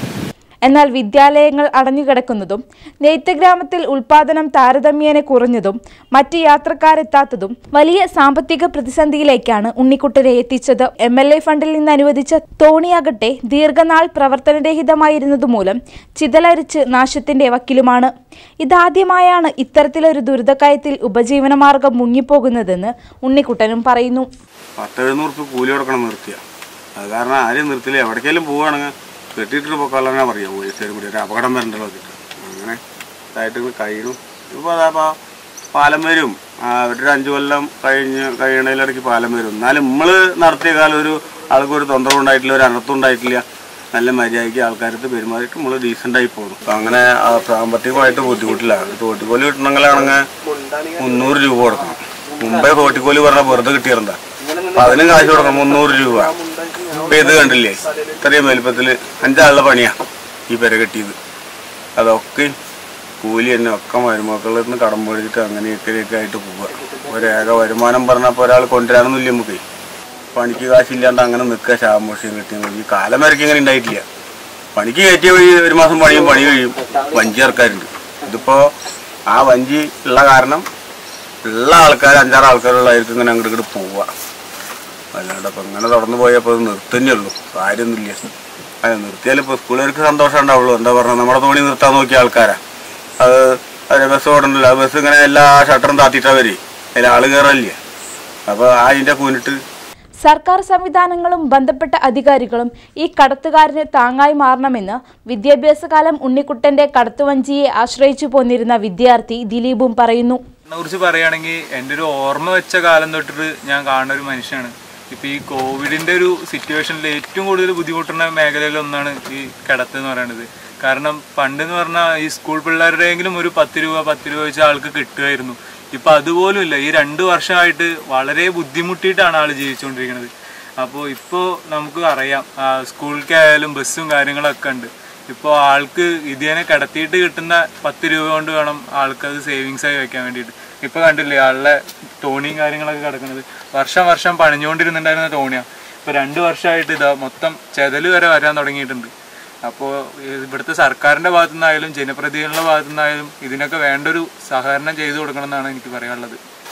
എന്നാൽ വിദ്യാലയങ്ങൾ അടഞ്ഞുകിടക്കുന്നതും നെയ്ത്ത് ഗ്രാമത്തിൽ ഉൽപാദനം താരതമ്യേന കുറഞ്ഞതും മറ്റ് യാത്രക്കാരെത്താത്തതും വലിയ സാമ്പത്തിക പ്രതിസന്ധിയിലേക്കാണ് ഉണ്ണിക്കുട്ടനെ എത്തിച്ചത്. എം എൽ എ ഫണ്ടിൽ നിന്ന് അനുവദിച്ച തോണിയാകട്ടെ ദീർഘനാൾ പ്രവർത്തനരഹിതമായിരുന്നതുമൂലം ചിതലരിച്ച് നാശത്തിന്റെ വക്കിലുമാണ്. ഇതാദ്യമായാണ് ഇത്തരത്തിലൊരു ദുരിതക്കയത്തിൽ ഉപജീവനമാർഗം മുങ്ങിപ്പോകുന്നതെന്ന് ഉണ്ണിക്കുട്ടനും പറയുന്നു. പത്തെഴുന്നൂറ് രൂപ കൂലി കൊടുക്കണം നിർത്തിയ, അത് കാരണം ആരും നിർത്തില്ല. എവിടേക്കെങ്കിലും പോവുകയാണെങ്കിൽ കെട്ടിയിട്ട് പൊക്കാളെന്നാ പറയുക, പോലീസുകാർ കൂടി ഒരു അപകടം വരണ്ടല്ലോ വെച്ചിട്ട് അങ്ങനെ ഇതായിട്ട് കഴിയണം. ഇപ്പോൾ അതാപ്പോൾ പാലം വരും, ഒരു അഞ്ചു കൊല്ലം കഴിഞ്ഞ് കഴിയണതിലിടയ്ക്ക് പാലം വരും. എന്നാലും നമ്മൾ നടത്തിയ കാലം ഒരു ആൾക്ക് ഒരു തൊന്തരം ഉണ്ടായിട്ടില്ല, ഒരു അനർത്ഥം ഉണ്ടായിട്ടില്ല. നല്ല മര്യാദയ്ക്ക് ആൾക്കാരത്ത് പെരുമാറിയിട്ട് നമ്മൾ ഡീസൻ്റായി പോകുന്നു. അപ്പം അങ്ങനെ സാമ്പത്തികമായിട്ട് ബുദ്ധിമുട്ടില്ല. തോട്ടിക്കോലി കിട്ടണമെങ്കിലാണെങ്കിൽ മുന്നൂറ് രൂപ കൊടുക്കണം. മുമ്പേ തോട്ടിക്കോലി പറഞ്ഞാൽ വെറുതെ കിട്ടിയിരുന്ന അപ്പം അതിനും കാശ് കൊടുക്കണം, മുന്നൂറ് രൂപ. ഇപ്പം ഇത് കണ്ടില്ലേ, ഇത്രയും വലുപ്പത്തിൽ അഞ്ചാളുടെ പണിയാണ് ഈ പെര കെട്ടിയത്. അതൊക്കെ കൂലി തന്നെ ഒക്കെ മരുമക്കളിൽ നിന്ന് കടം മേടിച്ചിട്ട് അങ്ങനെയൊക്കെ ആയിട്ട് പോവുക. ഒരേക വരുമാനം പറഞ്ഞപ്പോൾ ഒരാൾ കൊണ്ടുവരാനൊന്നുമില്ല നമുക്ക്. പണിക്ക് കാശില്ലാണ്ട് അങ്ങനെ നിൽക്കുക, ശാമോഷ്യം കിട്ടിയ ഈ കാലം വരയ്ക്ക് ഇങ്ങനെ ഉണ്ടായിട്ടില്ല. പണിക്ക് കയറ്റിയ വഴി ഒരു മാസം പണിയും പണി കഴിയും. വഞ്ചി ആൾക്കാരുണ്ട്. ഇതിപ്പോൾ ആ വഞ്ചി ഉള്ള കാരണം ഉള്ള ആൾക്കാർ അഞ്ചാറ് ആൾക്കാരുള്ളവർക്ക് ഇങ്ങനെ അങ്ങോട്ട് ഇങ്ങോട്ട് പോവുക. അല്ലാണ്ട് അപ്പം ഇങ്ങനെ തുടർന്ന് പോയപ്പോൾ അത് നിർത്തന്നെ ഉള്ളൂ, കാര്യമൊന്നുമില്ല. അത് നിർത്തിയാൽ ഇപ്പോൾ സ്കൂളുകാർക്ക് സന്തോഷം ഉണ്ടാവുള്ളൂ. എന്താ പറഞ്ഞാൽ നമ്മുടെ തോണി നിർത്താൻ നോക്കിയ ആൾക്കാരാണ് അത്. അതിന് ബസ് ഓടണ്ടല്ലോ, ആ ബസ് ഇങ്ങനെ എല്ലാ ഷട്ടറും താത്തിയിട്ടാണ് വരെ, അതിൽ ആൾ കയറല്ലേ. അപ്പോൾ അതിൻ്റെ കൂനിട്ട് സർക്കാർ സംവിധാനങ്ങളും ബന്ധപ്പെട്ട അധികാരികളും ഈ കടത്തുകാരന് താങ്ങായി മാറണമെന്ന് വിദ്യാഭ്യാസകാലം ഉണ്ണിക്കുട്ടന്റെ കടത്തുവഞ്ചിയെ ആശ്രയിച്ചു പോന്നിരുന്ന വിദ്യാർത്ഥി ദിലീപും പറയുന്നു. കുറിച്ച് പറയുകയാണെങ്കിൽ എൻ്റെ ഒരു ഓർമ്മ വെച്ച കാലം തൊട്ടിട്ട് ഞാൻ കാണുന്ന ഒരു മനുഷ്യനാണ്. ഇപ്പോൾ ഈ കോവിഡിൻ്റെ ഒരു സിറ്റുവേഷനിൽ ഏറ്റവും കൂടുതൽ ബുദ്ധിമുട്ടുന്ന മേഖലയിലൊന്നാണ് ഈ കിടത്ത് എന്ന് പറയുന്നത്. കാരണം പണ്ടെന്ന് പറഞ്ഞാൽ ഈ സ്കൂൾ പിള്ളേരുടെയെങ്കിലും ഒരു പത്ത് രൂപ പത്ത് രൂപ വെച്ച് ആൾക്ക് കിട്ടുമായിരുന്നു. ഇപ്പം അതുപോലും ഇല്ല. ഈ രണ്ട് വർഷമായിട്ട് വളരെ ബുദ്ധിമുട്ടിയിട്ടാണ് ആൾ ജീവിച്ചുകൊണ്ടിരിക്കുന്നത്. അപ്പോൾ ഇപ്പോൾ നമുക്ക് അറിയാം, സ്കൂളിലേക്കായാലും ബസ്സും കാര്യങ്ങളൊക്കെ ഉണ്ട്. ഇപ്പോൾ ആൾക്ക് ഇതിനെ കിടത്തിയിട്ട് കിട്ടുന്ന പത്ത് രൂപ കൊണ്ട് വേണം ആൾക്കത് സേവിങ്സായി വയ്ക്കാൻ വേണ്ടിയിട്ട്. ഇപ്പോൾ കണ്ടില്ലേ ആളുടെ തോണിയും കാര്യങ്ങളൊക്കെ കിടക്കുന്നത്, വർഷം വർഷം പണിഞ്ഞുകൊണ്ടിരുന്നുണ്ടായിരുന്ന തോണിയാണ്. ഇപ്പോൾ രണ്ട് വർഷമായിട്ട് ഇതാ മൊത്തം ചെതല് വരെ വരാൻ തുടങ്ങിയിട്ടുണ്ട്. അപ്പോൾ ഇവിടുത്തെ സർക്കാരിൻ്റെ ഭാഗത്തു നിന്നായാലും ജനപ്രതിനിധികളുടെ ഭാഗത്തു നിന്നായാലും ഇതിനൊക്കെ വേണ്ടൊരു സഹകരണം ചെയ്തു കൊടുക്കണം എന്നാണ് എനിക്ക് പറയാനുള്ളത്.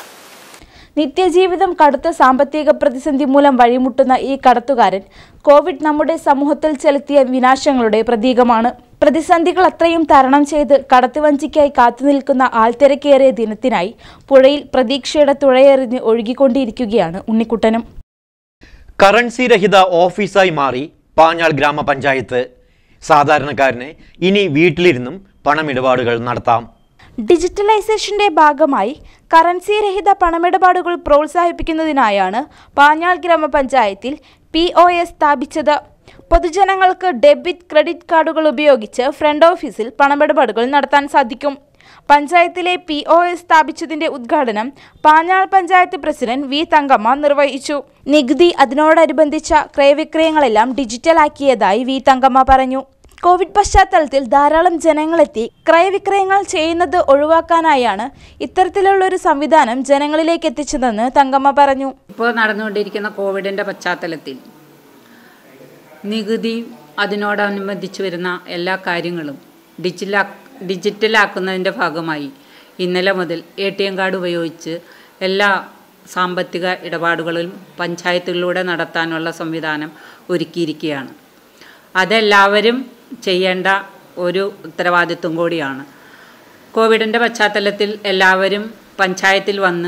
നിത്യജീവിതം കടുത്ത സാമ്പത്തിക പ്രതിസന്ധി മൂലം വഴിമുട്ടുന്ന ഈ കടത്തുകാരൻ കോവിഡ് നമ്മുടെ സമൂഹത്തിൽ ചെലുത്തിയ വിനാശങ്ങളുടെ പ്രതീകമാണ്. പ്രതിസന്ധികൾ അത്രയും തരണം ചെയ്ത് കടത്തുവഞ്ചിക്കായി കാത്തുനിൽക്കുന്ന ആൾത്തിരക്കേറിയ ദിനത്തിനായി പുഴയിൽ പ്രതീക്ഷയുടെ തുഴയെറിഞ്ഞ് ഒഴുകിക്കൊണ്ടിരിക്കുകയാണ് ഉണ്ണിക്കുട്ടനും. കറൻസി രഹിത ഓഫീസായി മാറി പാഞ്ഞാൾ ഗ്രാമപഞ്ചായത്ത്. സാധാരണക്കാരന് ഇനി വീട്ടിലിരുന്നും പണമിടപാടുകൾ നടത്താം. ഡിജിറ്റലൈസേഷന്റെ ഭാഗമായി കറൻസി രഹിത പണമിടപാടുകൾ പ്രോത്സാഹിപ്പിക്കുന്നതിനായാണ് പാഞ്ഞാൾ ഗ്രാമപഞ്ചായത്തിൽ പി ഒ എസ് സ്ഥാപിച്ചത്. പൊതുജനങ്ങൾക്ക് ഡെബിറ്റ് ക്രെഡിറ്റ് കാർഡുകൾ ഉപയോഗിച്ച് ഫ്രണ്ട് ഓഫീസിൽ പണമിടപാടുകൾ നടത്താൻ സാധിക്കും. പഞ്ചായത്തിലെ പി ഒ എസ് സ്ഥാപിച്ചതിന്റെ ഉദ്ഘാടനം പാഞ്ഞാൾ പഞ്ചായത്ത് പ്രസിഡന്റ് വി തങ്കമ്മ നിർവഹിച്ചു. നികുതി അതിനോടനുബന്ധിച്ച ക്രയവിക്രയങ്ങളെല്ലാം ഡിജിറ്റലാക്കിയതായി വി തങ്കമ്മ പറഞ്ഞു. കോവിഡ് പശ്ചാത്തലത്തിൽ ധാരാളം ജനങ്ങളെത്തി ക്രയവിക്രയങ്ങൾ ചെയ്യുന്നത് ഒഴിവാക്കാനായാണ് ഇത്തരത്തിലുള്ളൊരു സംവിധാനം ജനങ്ങളിലേക്ക് എത്തിച്ചതെന്ന് തങ്കമ്മ പറഞ്ഞു. ഇപ്പോൾ നടന്നുകൊണ്ടിരിക്കുന്ന കോവിഡിൻ്റെ പശ്ചാത്തലത്തിൽ നികുതി അതിനോടനുബന്ധിച്ച് വരുന്ന എല്ലാ കാര്യങ്ങളും ഡിജിറ്റലാ ഡിജിറ്റലാക്കുന്നതിൻ്റെ ഭാഗമായി ഇന്നലെ മുതൽ എ ടി എം കാർഡ് ഉപയോഗിച്ച് എല്ലാ സാമ്പത്തിക ഇടപാടുകളും പഞ്ചായത്തുകളിലൂടെ നടത്താനുള്ള സംവിധാനം ഒരുക്കിയിരിക്കുകയാണ്. അതെല്ലാവരും ചെയ്യേണ്ട ഒരു ഉത്തരവാദിത്വം കൂടിയാണ്. കോവിഡിൻ്റെ പശ്ചാത്തലത്തിൽ എല്ലാവരും പഞ്ചായത്തിൽ വന്ന്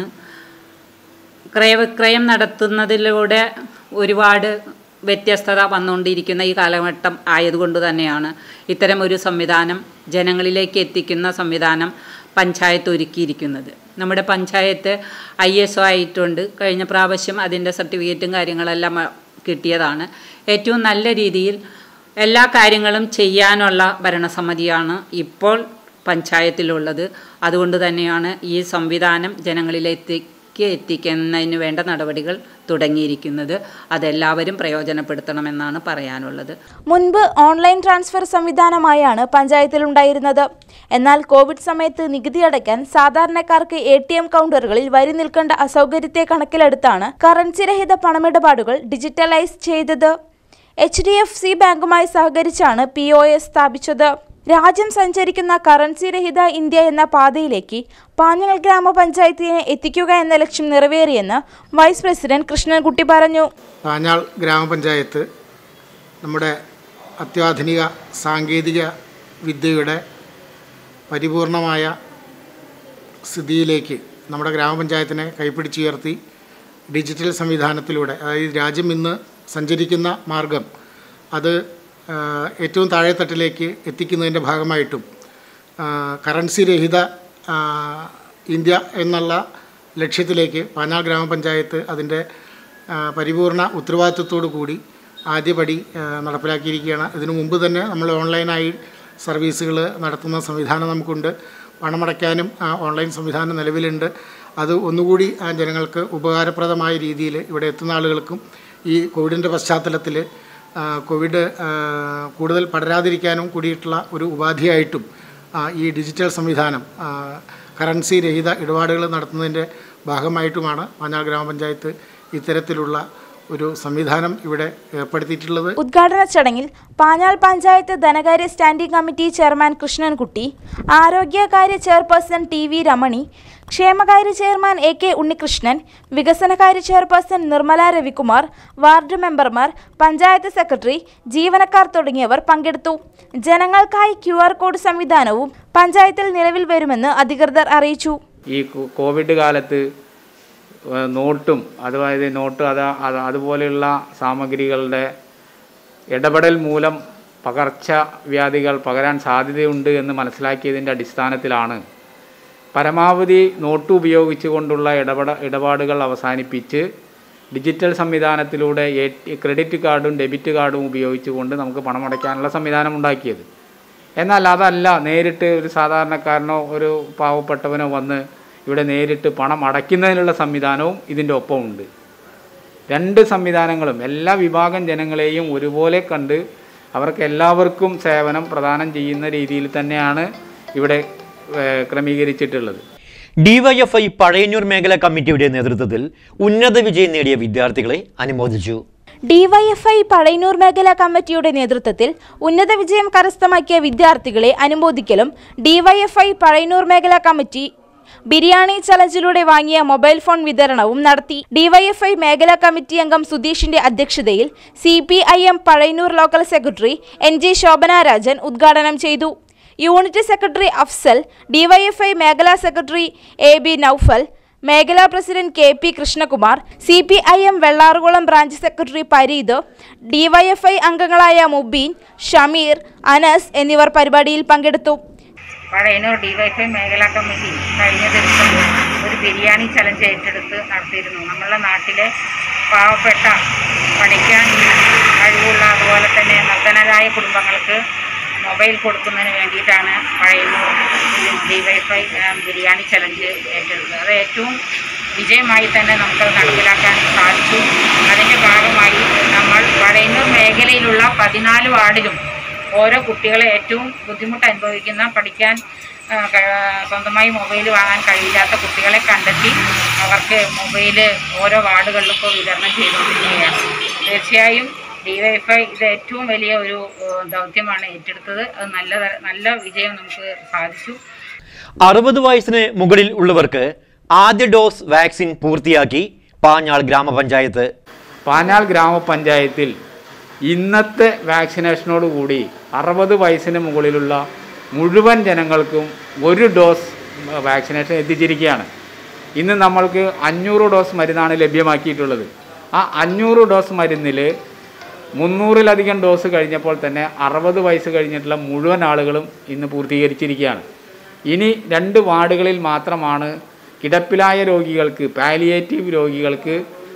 ക്രയവിക്രയം നടത്തുന്നതിലൂടെ ഒരുപാട് വ്യത്യസ്തത വന്നുകൊണ്ടിരിക്കുന്ന ഈ കാലഘട്ടം ആയതുകൊണ്ട് തന്നെയാണ് ഇത്തരം ഒരു സംവിധാനം ജനങ്ങളിലേക്ക് എത്തിക്കുന്ന സംവിധാനം പഞ്ചായത്ത് ഒരുക്കിയിരിക്കുന്നത്. നമ്മുടെ പഞ്ചായത്ത് ഐ എസ് ഒ ആയിട്ടുണ്ട്. കഴിഞ്ഞ പ്രാവശ്യം അതിൻ്റെ സർട്ടിഫിക്കറ്റും കാര്യങ്ങളെല്ലാം കിട്ടിയതാണ്. ഏറ്റവും നല്ല രീതിയിൽ എല്ലാ കാര്യങ്ങളും ചെയ്യാനുള്ള ഭരണസമിതിയാണ് ഇപ്പോൾ പഞ്ചായത്തിലുള്ളത്. അതുകൊണ്ട് തന്നെയാണ് ഈ സംവിധാനം ജനങ്ങളിലേക്ക് എത്തിക്കുന്നതിന് വേണ്ട നടപടികൾ തുടങ്ങിയിരിക്കുന്നത്. അതെല്ലാവരും പ്രയോജനപ്പെടുത്തണമെന്നാണ് പറയാനുള്ളത്. മുൻപ് ഓൺലൈൻ ട്രാൻസ്ഫർ സംവിധാനമായാണ് പഞ്ചായത്തിലുണ്ടായിരുന്നത്. എന്നാൽ കോവിഡ് സമയത്ത് നികുതി അടയ്ക്കാൻ സാധാരണക്കാർക്ക് എ ടി എം കൗണ്ടറുകളിൽ വരി നിൽക്കേണ്ട അസൗകര്യത്തെ കണക്കിലെടുത്താണ് കറൻസി രഹിത പണമിടപാടുകൾ ഡിജിറ്റലൈസ് ചെയ്തത്. എച്ച് ഡി എഫ് സി ബാങ്കുമായി സഹകരിച്ചാണ് പി ഒ എസ് സ്ഥാപിച്ചത്. രാജ്യം സഞ്ചരിക്കുന്ന കറൻസി രഹിത ഇന്ത്യ എന്ന പാതയിലേക്ക് പാഞ്ഞാൾ ഗ്രാമപഞ്ചായത്തിനെ എത്തിക്കുക എന്ന ലക്ഷ്യം നിറവേറിയെന്ന് വൈസ് പ്രസിഡന്റ് കൃഷ്ണൻകുട്ടി പറഞ്ഞു. പാഞ്ഞാൾ ഗ്രാമപഞ്ചായത്ത് നമ്മുടെ അത്യാധുനിക സാങ്കേതിക വിദ്യയുടെ പരിപൂർണമായ സ്ഥിതിയിലേക്ക് നമ്മുടെ ഗ്രാമപഞ്ചായത്തിനെ കൈപ്പിടിച്ചുയർത്തി ഡിജിറ്റൽ സംവിധാനത്തിലൂടെ, അതായത് രാജ്യം ഇന്ന് സഞ്ചരിക്കുന്ന മാർഗം അത് ഏറ്റവും താഴെത്തട്ടിലേക്ക് എത്തിക്കുന്നതിൻ്റെ ഭാഗമായിട്ടും കറൻസി രഹിത ഇന്ത്യ എന്നുള്ള ലക്ഷ്യത്തിലേക്ക് പാഞ്ഞാൾ ഗ്രാമപഞ്ചായത്ത് അതിൻ്റെ പരിപൂർണ ഉത്തരവാദിത്വത്തോടു കൂടി ആദ്യപടി നടപ്പിലാക്കിയിരിക്കുകയാണ്. ഇതിനു മുമ്പ് തന്നെ നമ്മൾ ഓൺലൈനായി സർവീസുകൾ നടത്തുന്ന സംവിധാനം നമുക്കുണ്ട്. പണമടയ്ക്കാനും ഓൺലൈൻ സംവിധാനം നിലവിലുണ്ട്. അത് ഒന്നുകൂടി ജനങ്ങൾക്ക് ഉപകാരപ്രദമായ രീതിയിൽ ഇവിടെ എത്തുന്ന ആളുകൾക്കും ഈ കോവിഡിൻ്റെ പശ്ചാത്തലത്തിൽ കോവിഡ് കൂടുതൽ പടരാതിരിക്കാനും കൂടിയിട്ടുള്ള ഒരു ഉപാധിയായിട്ടും ഈ ഡിജിറ്റൽ സംവിധാനം കറൻസി രഹിത ഇടപാടുകൾ നടത്തുന്നതിൻ്റെ ഭാഗമായിട്ടുമാണ് പാഞ്ഞാൾ ഗ്രാമപഞ്ചായത്ത് ഇത്തരത്തിലുള്ള ഒരു സംവിധാനം ഇവിടെ ഏർപ്പെടുത്തിയിട്ടുള്ളത്. ഉദ്ഘാടന ചടങ്ങിൽ പാഞ്ഞാൾ പഞ്ചായത്ത് ധനകാര്യ സ്റ്റാൻഡിംഗ് കമ്മിറ്റി ചെയർമാൻ കൃഷ്ണൻകുട്ടി, ആരോഗ്യകാര്യ ചെയർപേഴ്സൺ ടി വി രമണി, ക്ഷേമകാര്യ ചെയർമാൻ എ കെ ഉണ്ണികൃഷ്ണൻ, വികസനകാര്യ ചെയർപേഴ്സൺ നിർമ്മല രവികുമാർ, വാർഡ് മെമ്പർമാർ, പഞ്ചായത്ത് സെക്രട്ടറി, ജീവനക്കാർ തുടങ്ങിയവർ പങ്കെടുത്തു. ജനങ്ങൾക്കായി ക്യു ആർ കോഡ് സംവിധാനവും പഞ്ചായത്തിൽ നിലവിൽ വരുമെന്ന് അധികൃതർ അറിയിച്ചു. ഈ കോവിഡ് കാലത്ത് നോട്ടും അതായത് നോട്ട് അത് അതുപോലെയുള്ള സാമഗ്രികളുടെ ഇടപെടൽ മൂലം പകർച്ചവ്യാധികൾ പകരാൻ സാധ്യതയുണ്ട് എന്ന് മനസ്സിലാക്കിയതിൻ്റെ അടിസ്ഥാനത്തിലാണ് പരമാവധി നോട്ട് ഉപയോഗിച്ചുകൊണ്ടുള്ള ഇടപെട ഇടപാടുകൾ അവസാനിപ്പിച്ച് ഡിജിറ്റൽ സംവിധാനത്തിലൂടെ ക്രെഡിറ്റ് കാർഡും ഡെബിറ്റ് കാർഡും ഉപയോഗിച്ചുകൊണ്ട് നമുക്ക് പണമടയ്ക്കാനുള്ള സംവിധാനം ഉണ്ടാക്കിയത്. എന്നാൽ അതല്ല, നേരിട്ട് ഒരു സാധാരണക്കാരനോ ഒരു പാവപ്പെട്ടവനോ വന്ന് ഇവിടെ നേരിട്ട് പണം അടയ്ക്കുന്നതിനുള്ള സംവിധാനവും ഇതിൻ്റെ ഒപ്പമുണ്ട്. രണ്ട് സംവിധാനങ്ങളും എല്ലാ വിഭാഗം ജനങ്ങളെയും ഒരുപോലെ കണ്ട് അവർക്ക് എല്ലാവർക്കും സേവനം പ്രദാനം ചെയ്യുന്ന രീതിയിൽ തന്നെയാണ് ഇവിടെ ക്രമീകരിച്ചിട്ടുള്ളത്. ഡിവൈഎഫ്ഐ പഴയന്നൂർ മേഖലാ കമ്മിറ്റിയുടെ നേതൃത്വത്തിൽ ഉന്നത വിജയം നേടിയ വിദ്യാർത്ഥികളെ അനുമോദിച്ചു. ഡിവൈഎഫ്ഐ പഴയന്നൂർ മേഖലാ കമ്മിറ്റിയുടെ നേതൃത്വത്തിൽ ഉന്നത വിജയം കരസ്ഥമാക്കിയ വിദ്യാർത്ഥികളെ അനുമോദിക്കലും ഡിവൈഎഫ്ഐ പഴയന്നൂർ മേഖലാ കമ്മിറ്റി ബിരിയാണി ചലഞ്ചിലൂടെ വാങ്ങിയ മൊബൈൽ ഫോൺ വിതരണവും നടത്തി. ഡിവൈഎഫ്ഐ മേഖലാ കമ്മിറ്റി അംഗം സുധീഷിന്റെ അധ്യക്ഷതയിൽ C P I M Pazhayannur local secretary N G Shobhana Rajan ഉദ്ഘാടനം ചെയ്തു. യൂണിറ്റ് സെക്രട്ടറി അഫ്സൽ, ഡിവൈഎഫ്ഐ മേഖലാ സെക്രട്ടറി എ ബി നൌഫൽ, മേഖലാ president K P Krishnakumar, C P I M Vellarukulam branch secretary Pareed, DYFI അംഗങ്ങളായ മുബീൻ, ഷമീർ, അനസ് എന്നിവർ പരിപാടിയിൽ പങ്കെടുത്തു. പഴയന്നൂർ ഡിവൈഎഫ്ഐ മേഖലാ കമ്മിറ്റി കഴിഞ്ഞ ദിവസം ഒരു ബിരിയാണി ചലഞ്ച് ഏറ്റെടുത്ത് നടത്തിയിരുന്നു. നമ്മളുടെ നാട്ടിലെ പാവപ്പെട്ട പഠിക്കാൻ കഴിവുള്ള അതുപോലെ തന്നെ നിർധനരായ കുടുംബങ്ങൾക്ക് മൊബൈൽ കൊടുക്കുന്നതിന് വേണ്ടിയിട്ടാണ് പഴയന്നൂർ ഡിവൈഎഫ്ഐ ബിരിയാണി ചലഞ്ച് ഏറ്റെടുത്തത്. അത് ഏറ്റവും വിജയമായി തന്നെ നമുക്കത് നടപ്പിലാക്കാൻ സാധിച്ചു. അതിൻ്റെ ഭാഗമായി നമ്മൾ പഴയന്നൂർ മേഖലയിലുള്ള പതിനാല് വാർഡിലും ഓരോ കുട്ടികളെ ഏറ്റവും ബുദ്ധിമുട്ട് അനുഭവിക്കുന്ന പഠിക്കാൻ സ്വന്തമായി മൊബൈൽ വാങ്ങാൻ കഴിയില്ലാത്ത കുട്ടികളെ കണ്ടെത്തി അവർക്ക് മൊബൈൽ ഓരോ വാർഡുകളിലും ഇപ്പോൾ വിതരണം ചെയ്തുകൊണ്ടിരിക്കുകയാണ്. തീർച്ചയായും ഡിവൈഎഫ്ഐ ഇത് ഏറ്റവും വലിയ ഒരു ദൗത്യമാണ് ഏറ്റെടുത്തത്. അത് നല്ല നല്ല വിജയം നമുക്ക് സാധിച്ചു. അറുപത് വയസ്സിന് മുകളിൽ ഉള്ളവർക്ക് ആദ്യ ഡോസ് വാക്സിൻ പൂർത്തിയാക്കി പാഞ്ഞാൾ ഗ്രാമപഞ്ചായത്ത്. പാഞ്ഞാൾ ഗ്രാമപഞ്ചായത്തിൽ ഇന്നത്തെ വാക്സിനേഷനോടുകൂടി അറുപത് വയസ്സിന് മുകളിലുള്ള മുഴുവൻ ജനങ്ങൾക്കും ഒരു ഡോസ് വാക്സിനേഷൻ എത്തിച്ചിരിക്കുകയാണ്. ഇന്ന് നമ്മൾക്ക് അഞ്ഞൂറ് ഡോസ് മരുന്നാണ് ലഭ്യമാക്കിയിട്ടുള്ളത്. ആ അഞ്ഞൂറ് ഡോസ് മരുന്നിൽ മുന്നൂറിലധികം ഡോസ് കഴിഞ്ഞപ്പോൾ തന്നെ അറുപത് വയസ്സ് കഴിഞ്ഞിട്ടുള്ള മുഴുവൻ ആളുകളും ഇന്ന് പൂർത്തീകരിച്ചിരിക്കുകയാണ്. ഇനി രണ്ട് വാർഡുകളിൽ മാത്രമാണ് കിടപ്പിലായ രോഗികൾക്ക്, പാലിയേറ്റീവ് രോഗികൾക്ക്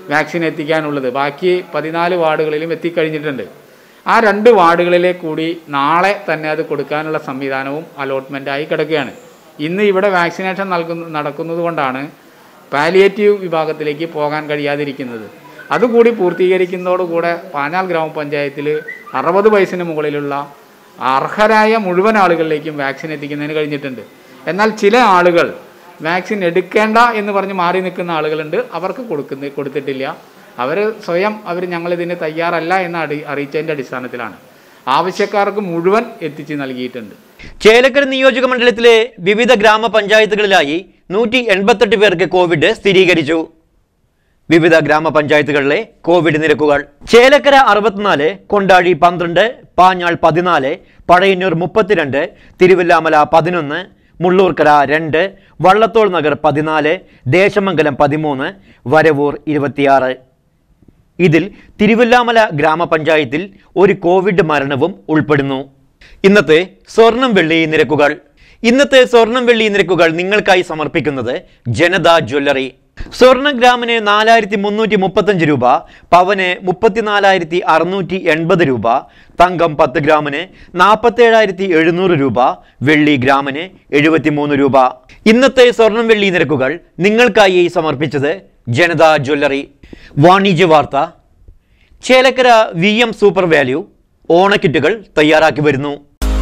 വാക്സിൻ എത്തിക്കാനുള്ളത്. ബാക്കി പതിനാല് വാർഡുകളിലും എത്തിക്കഴിഞ്ഞിട്ടുണ്ട്. ആ രണ്ട് വാർഡുകളിലെ കൂടി നാളെ തന്നെ അത് കൊടുക്കാനുള്ള സംവിധാനവും അലോട്ട്മെൻറ്റായി കിടക്കുകയാണ്. ഇന്ന് ഇവിടെ വാക്സിനേഷൻ നൽകുന്ന നടക്കുന്നത് കൊണ്ടാണ് പാലിയേറ്റീവ് വിഭാഗത്തിലേക്ക് പോകാൻ കഴിയാതിരിക്കുന്നത്. അതുകൂടി പൂർത്തീകരിക്കുന്നതോടുകൂടെ പാഞ്ഞാൽ ഗ്രാമപഞ്ചായത്തിൽ അറുപത് വയസ്സിന് മുകളിലുള്ള അർഹരായ മുഴുവൻ ആളുകളിലേക്കും വാക്സിൻ എത്തിക്കുന്നതിന് കഴിഞ്ഞിട്ടുണ്ട്. എന്നാൽ ചില ആളുകൾ വാക്സിൻ എടുക്കേണ്ട എന്ന് പറഞ്ഞ് മാറി നിൽക്കുന്ന ആളുകളുണ്ട്. അവർക്ക് കൊടുക്കുന്ന കൊടുത്തിട്ടില്ല. അവർ സ്വയം അവർ ഞങ്ങളിതിന് തയ്യാറല്ല എന്ന് അടി അറിയിച്ചതിൻ്റെ അടിസ്ഥാനത്തിലാണ്. ആവശ്യക്കാർക്ക് മുഴുവൻ എത്തിച്ച് നൽകിയിട്ടുണ്ട്. ചേലക്കര നിയോജക മണ്ഡലത്തിലെ വിവിധ ഗ്രാമപഞ്ചായത്തുകളിലായി നൂറ്റി എൺപത്തെട്ട് പേർക്ക് കോവിഡ് സ്ഥിരീകരിച്ചു. വിവിധ ഗ്രാമപഞ്ചായത്തുകളിലെ കോവിഡ് നിരക്കുകൾ: ചേലക്കര അറുപത്തിനാല്, കൊണ്ടാഴി പന്ത്രണ്ട്, പാഞ്ഞാൾ പതിനാല്, പഴയന്നൂർ മുപ്പത്തിരണ്ട്, തിരുവല്ലാമല പതിനൊന്ന്, മുള്ളൂർക്കര രണ്ട്, വള്ളത്തോൾ നഗർ പതിനാല്, ദേശമംഗലം പതിമൂന്ന്, വരവൂർ ഇരുപത്തിയാറ്. ഇതിൽ തിരുവല്ലാമല ഗ്രാമപഞ്ചായത്തിൽ ഒരു കോവിഡ് മരണവും ഉൾപ്പെടുന്നു. ഇന്നത്തെ സ്വർണം വെള്ളി നിരക്കുകൾ. ഇന്നത്തെ സ്വർണം വെള്ളി നിരക്കുകൾ നിങ്ങൾക്കായി സമർപ്പിക്കുന്നത് ജനതാ ജ്വല്ലറി. സ്വർണ്ണ ഗ്രാമിന് നാലായിരത്തി മുന്നൂറ്റി മുപ്പത്തഞ്ച് രൂപ, പവന് മുപ്പത്തിനാലായിരത്തി അറുന്നൂറ്റി എൺപത് രൂപ, തങ്കം പത്ത് ഗ്രാമിന് നാൽപ്പത്തേഴായിരത്തി എഴുന്നൂറ് രൂപ, വെള്ളി ഗ്രാമിന് എഴുപത്തിമൂന്ന് രൂപ. ഇന്നത്തെ സ്വർണം വെള്ളി നിരക്കുകൾ നിങ്ങൾക്കായി സമർപ്പിച്ചത് ജനതാ ജ്വല്ലറി. വാണിജ്യ വാർത്ത: Chelakkara V M super value ഓണക്കിറ്റുകൾ തയ്യാറാക്കി വരുന്നു.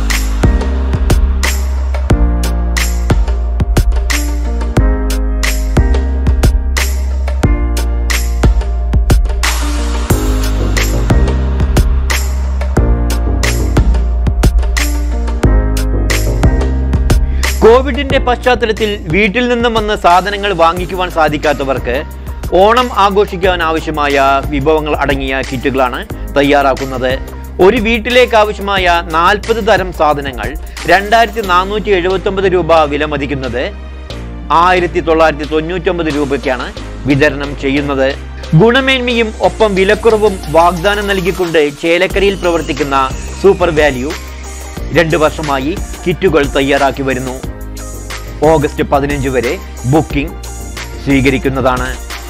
കോവിഡിന്റെ പശ്ചാത്തലത്തിൽ വീട്ടിൽ നിന്നും വന്ന് സാധനങ്ങൾ വാങ്ങിക്കുവാൻ സാധിക്കാത്തവർക്ക് ഓണം ആഘോഷിക്കാൻ ആവശ്യമായ വിഭവങ്ങൾ അടങ്ങിയ കിറ്റുകളാണ് തയ്യാറാക്കുന്നത്. ഒരു വീട്ടിലേക്ക് ആവശ്യമായ നാൽപ്പത് തരം സാധനങ്ങൾ രണ്ടായിരത്തി നാനൂറ്റി എഴുപത്തി ഒമ്പത് രൂപ വിലമതിക്കുന്നത് ആയിരത്തി തൊള്ളായിരത്തി തൊണ്ണൂറ്റി ഒമ്പത് രൂപയ്ക്കാണ് വിതരണം ചെയ്യുന്നത്. ഗുണമേന്മയും ഒപ്പം വിലക്കുറവും വാഗ്ദാനം നൽകിക്കൊണ്ട് ചേലക്കരയിൽ പ്രവർത്തിക്കുന്ന സൂപ്പർ വാല്യൂ രണ്ട് വർഷമായി കിറ്റുകൾ തയ്യാറാക്കി വരുന്നു. ഓഗസ്റ്റ് പതിനഞ്ച് വരെ ബുക്കിംഗ് സ്വീകരിക്കുന്നതാണ്.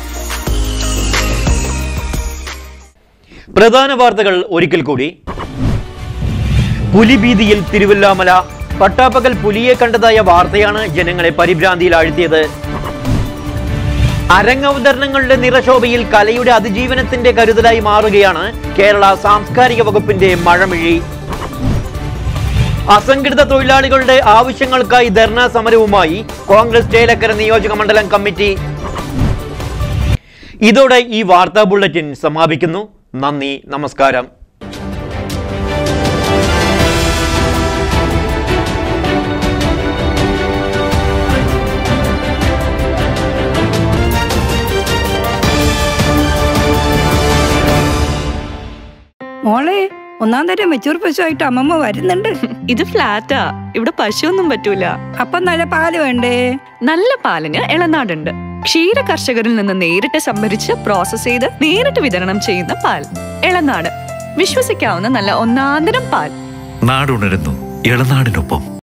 പ്രധാന വാർത്തകൾ ഒരിക്കൽ കൂടി. പുലിഭീതിയിൽ തിരുവല്ലാമല. പട്ടാപ്പകൽ പുലിയെ കണ്ടതായ വാർത്തയാണ് ജനങ്ങളെ പരിഭ്രാന്തിയിലാഴ്ത്തിയത്. അരങ്ങവതരണങ്ങളുടെ നിറശോഭയിൽ കലയുടെ അതിജീവനത്തിന്റെ കരുതലായി മാറുകയാണ് കേരള സാംസ്കാരിക വകുപ്പിന്റെ മഴമിഴി. അസംഘടിത തൊഴിലാളികളുടെ ആവശ്യങ്ങൾക്കായി ധർണാ സമരവുമായി കോൺഗ്രസ് ചേലക്കര നിയോജക മണ്ഡലം കമ്മിറ്റി. ഇതോടെ ഈ വാർത്താ ബുള്ളറ്റിൻ സമാപിക്കുന്നു. നന്ദി, നമസ്കാരം. മോളെ, ഒന്നാം തരം മെച്ചൂർ പശുവായിട്ട് അമ്മമ്മ വരുന്നുണ്ട്. ഇത് ഫ്ലാറ്റാ, ഇവിടെ പശുവൊന്നും പറ്റൂല. അപ്പൊ നല്ല പാല് വേണ്ടേ? നല്ല പാലിന് ഇളനാടുണ്ട്. ക്ഷീര കർഷകരിൽ നിന്ന് നേരിട്ട് സംഭരിച്ച് പ്രോസസ് ചെയ്ത് നേരിട്ട് വിതരണം ചെയ്യുന്ന പാൽ ഇളനാട്. വിശ്വസിക്കാവുന്ന നല്ല ഒന്നാന്തരം പാൽ. നാടുണരുന്നു ഇളനാടിനൊപ്പം.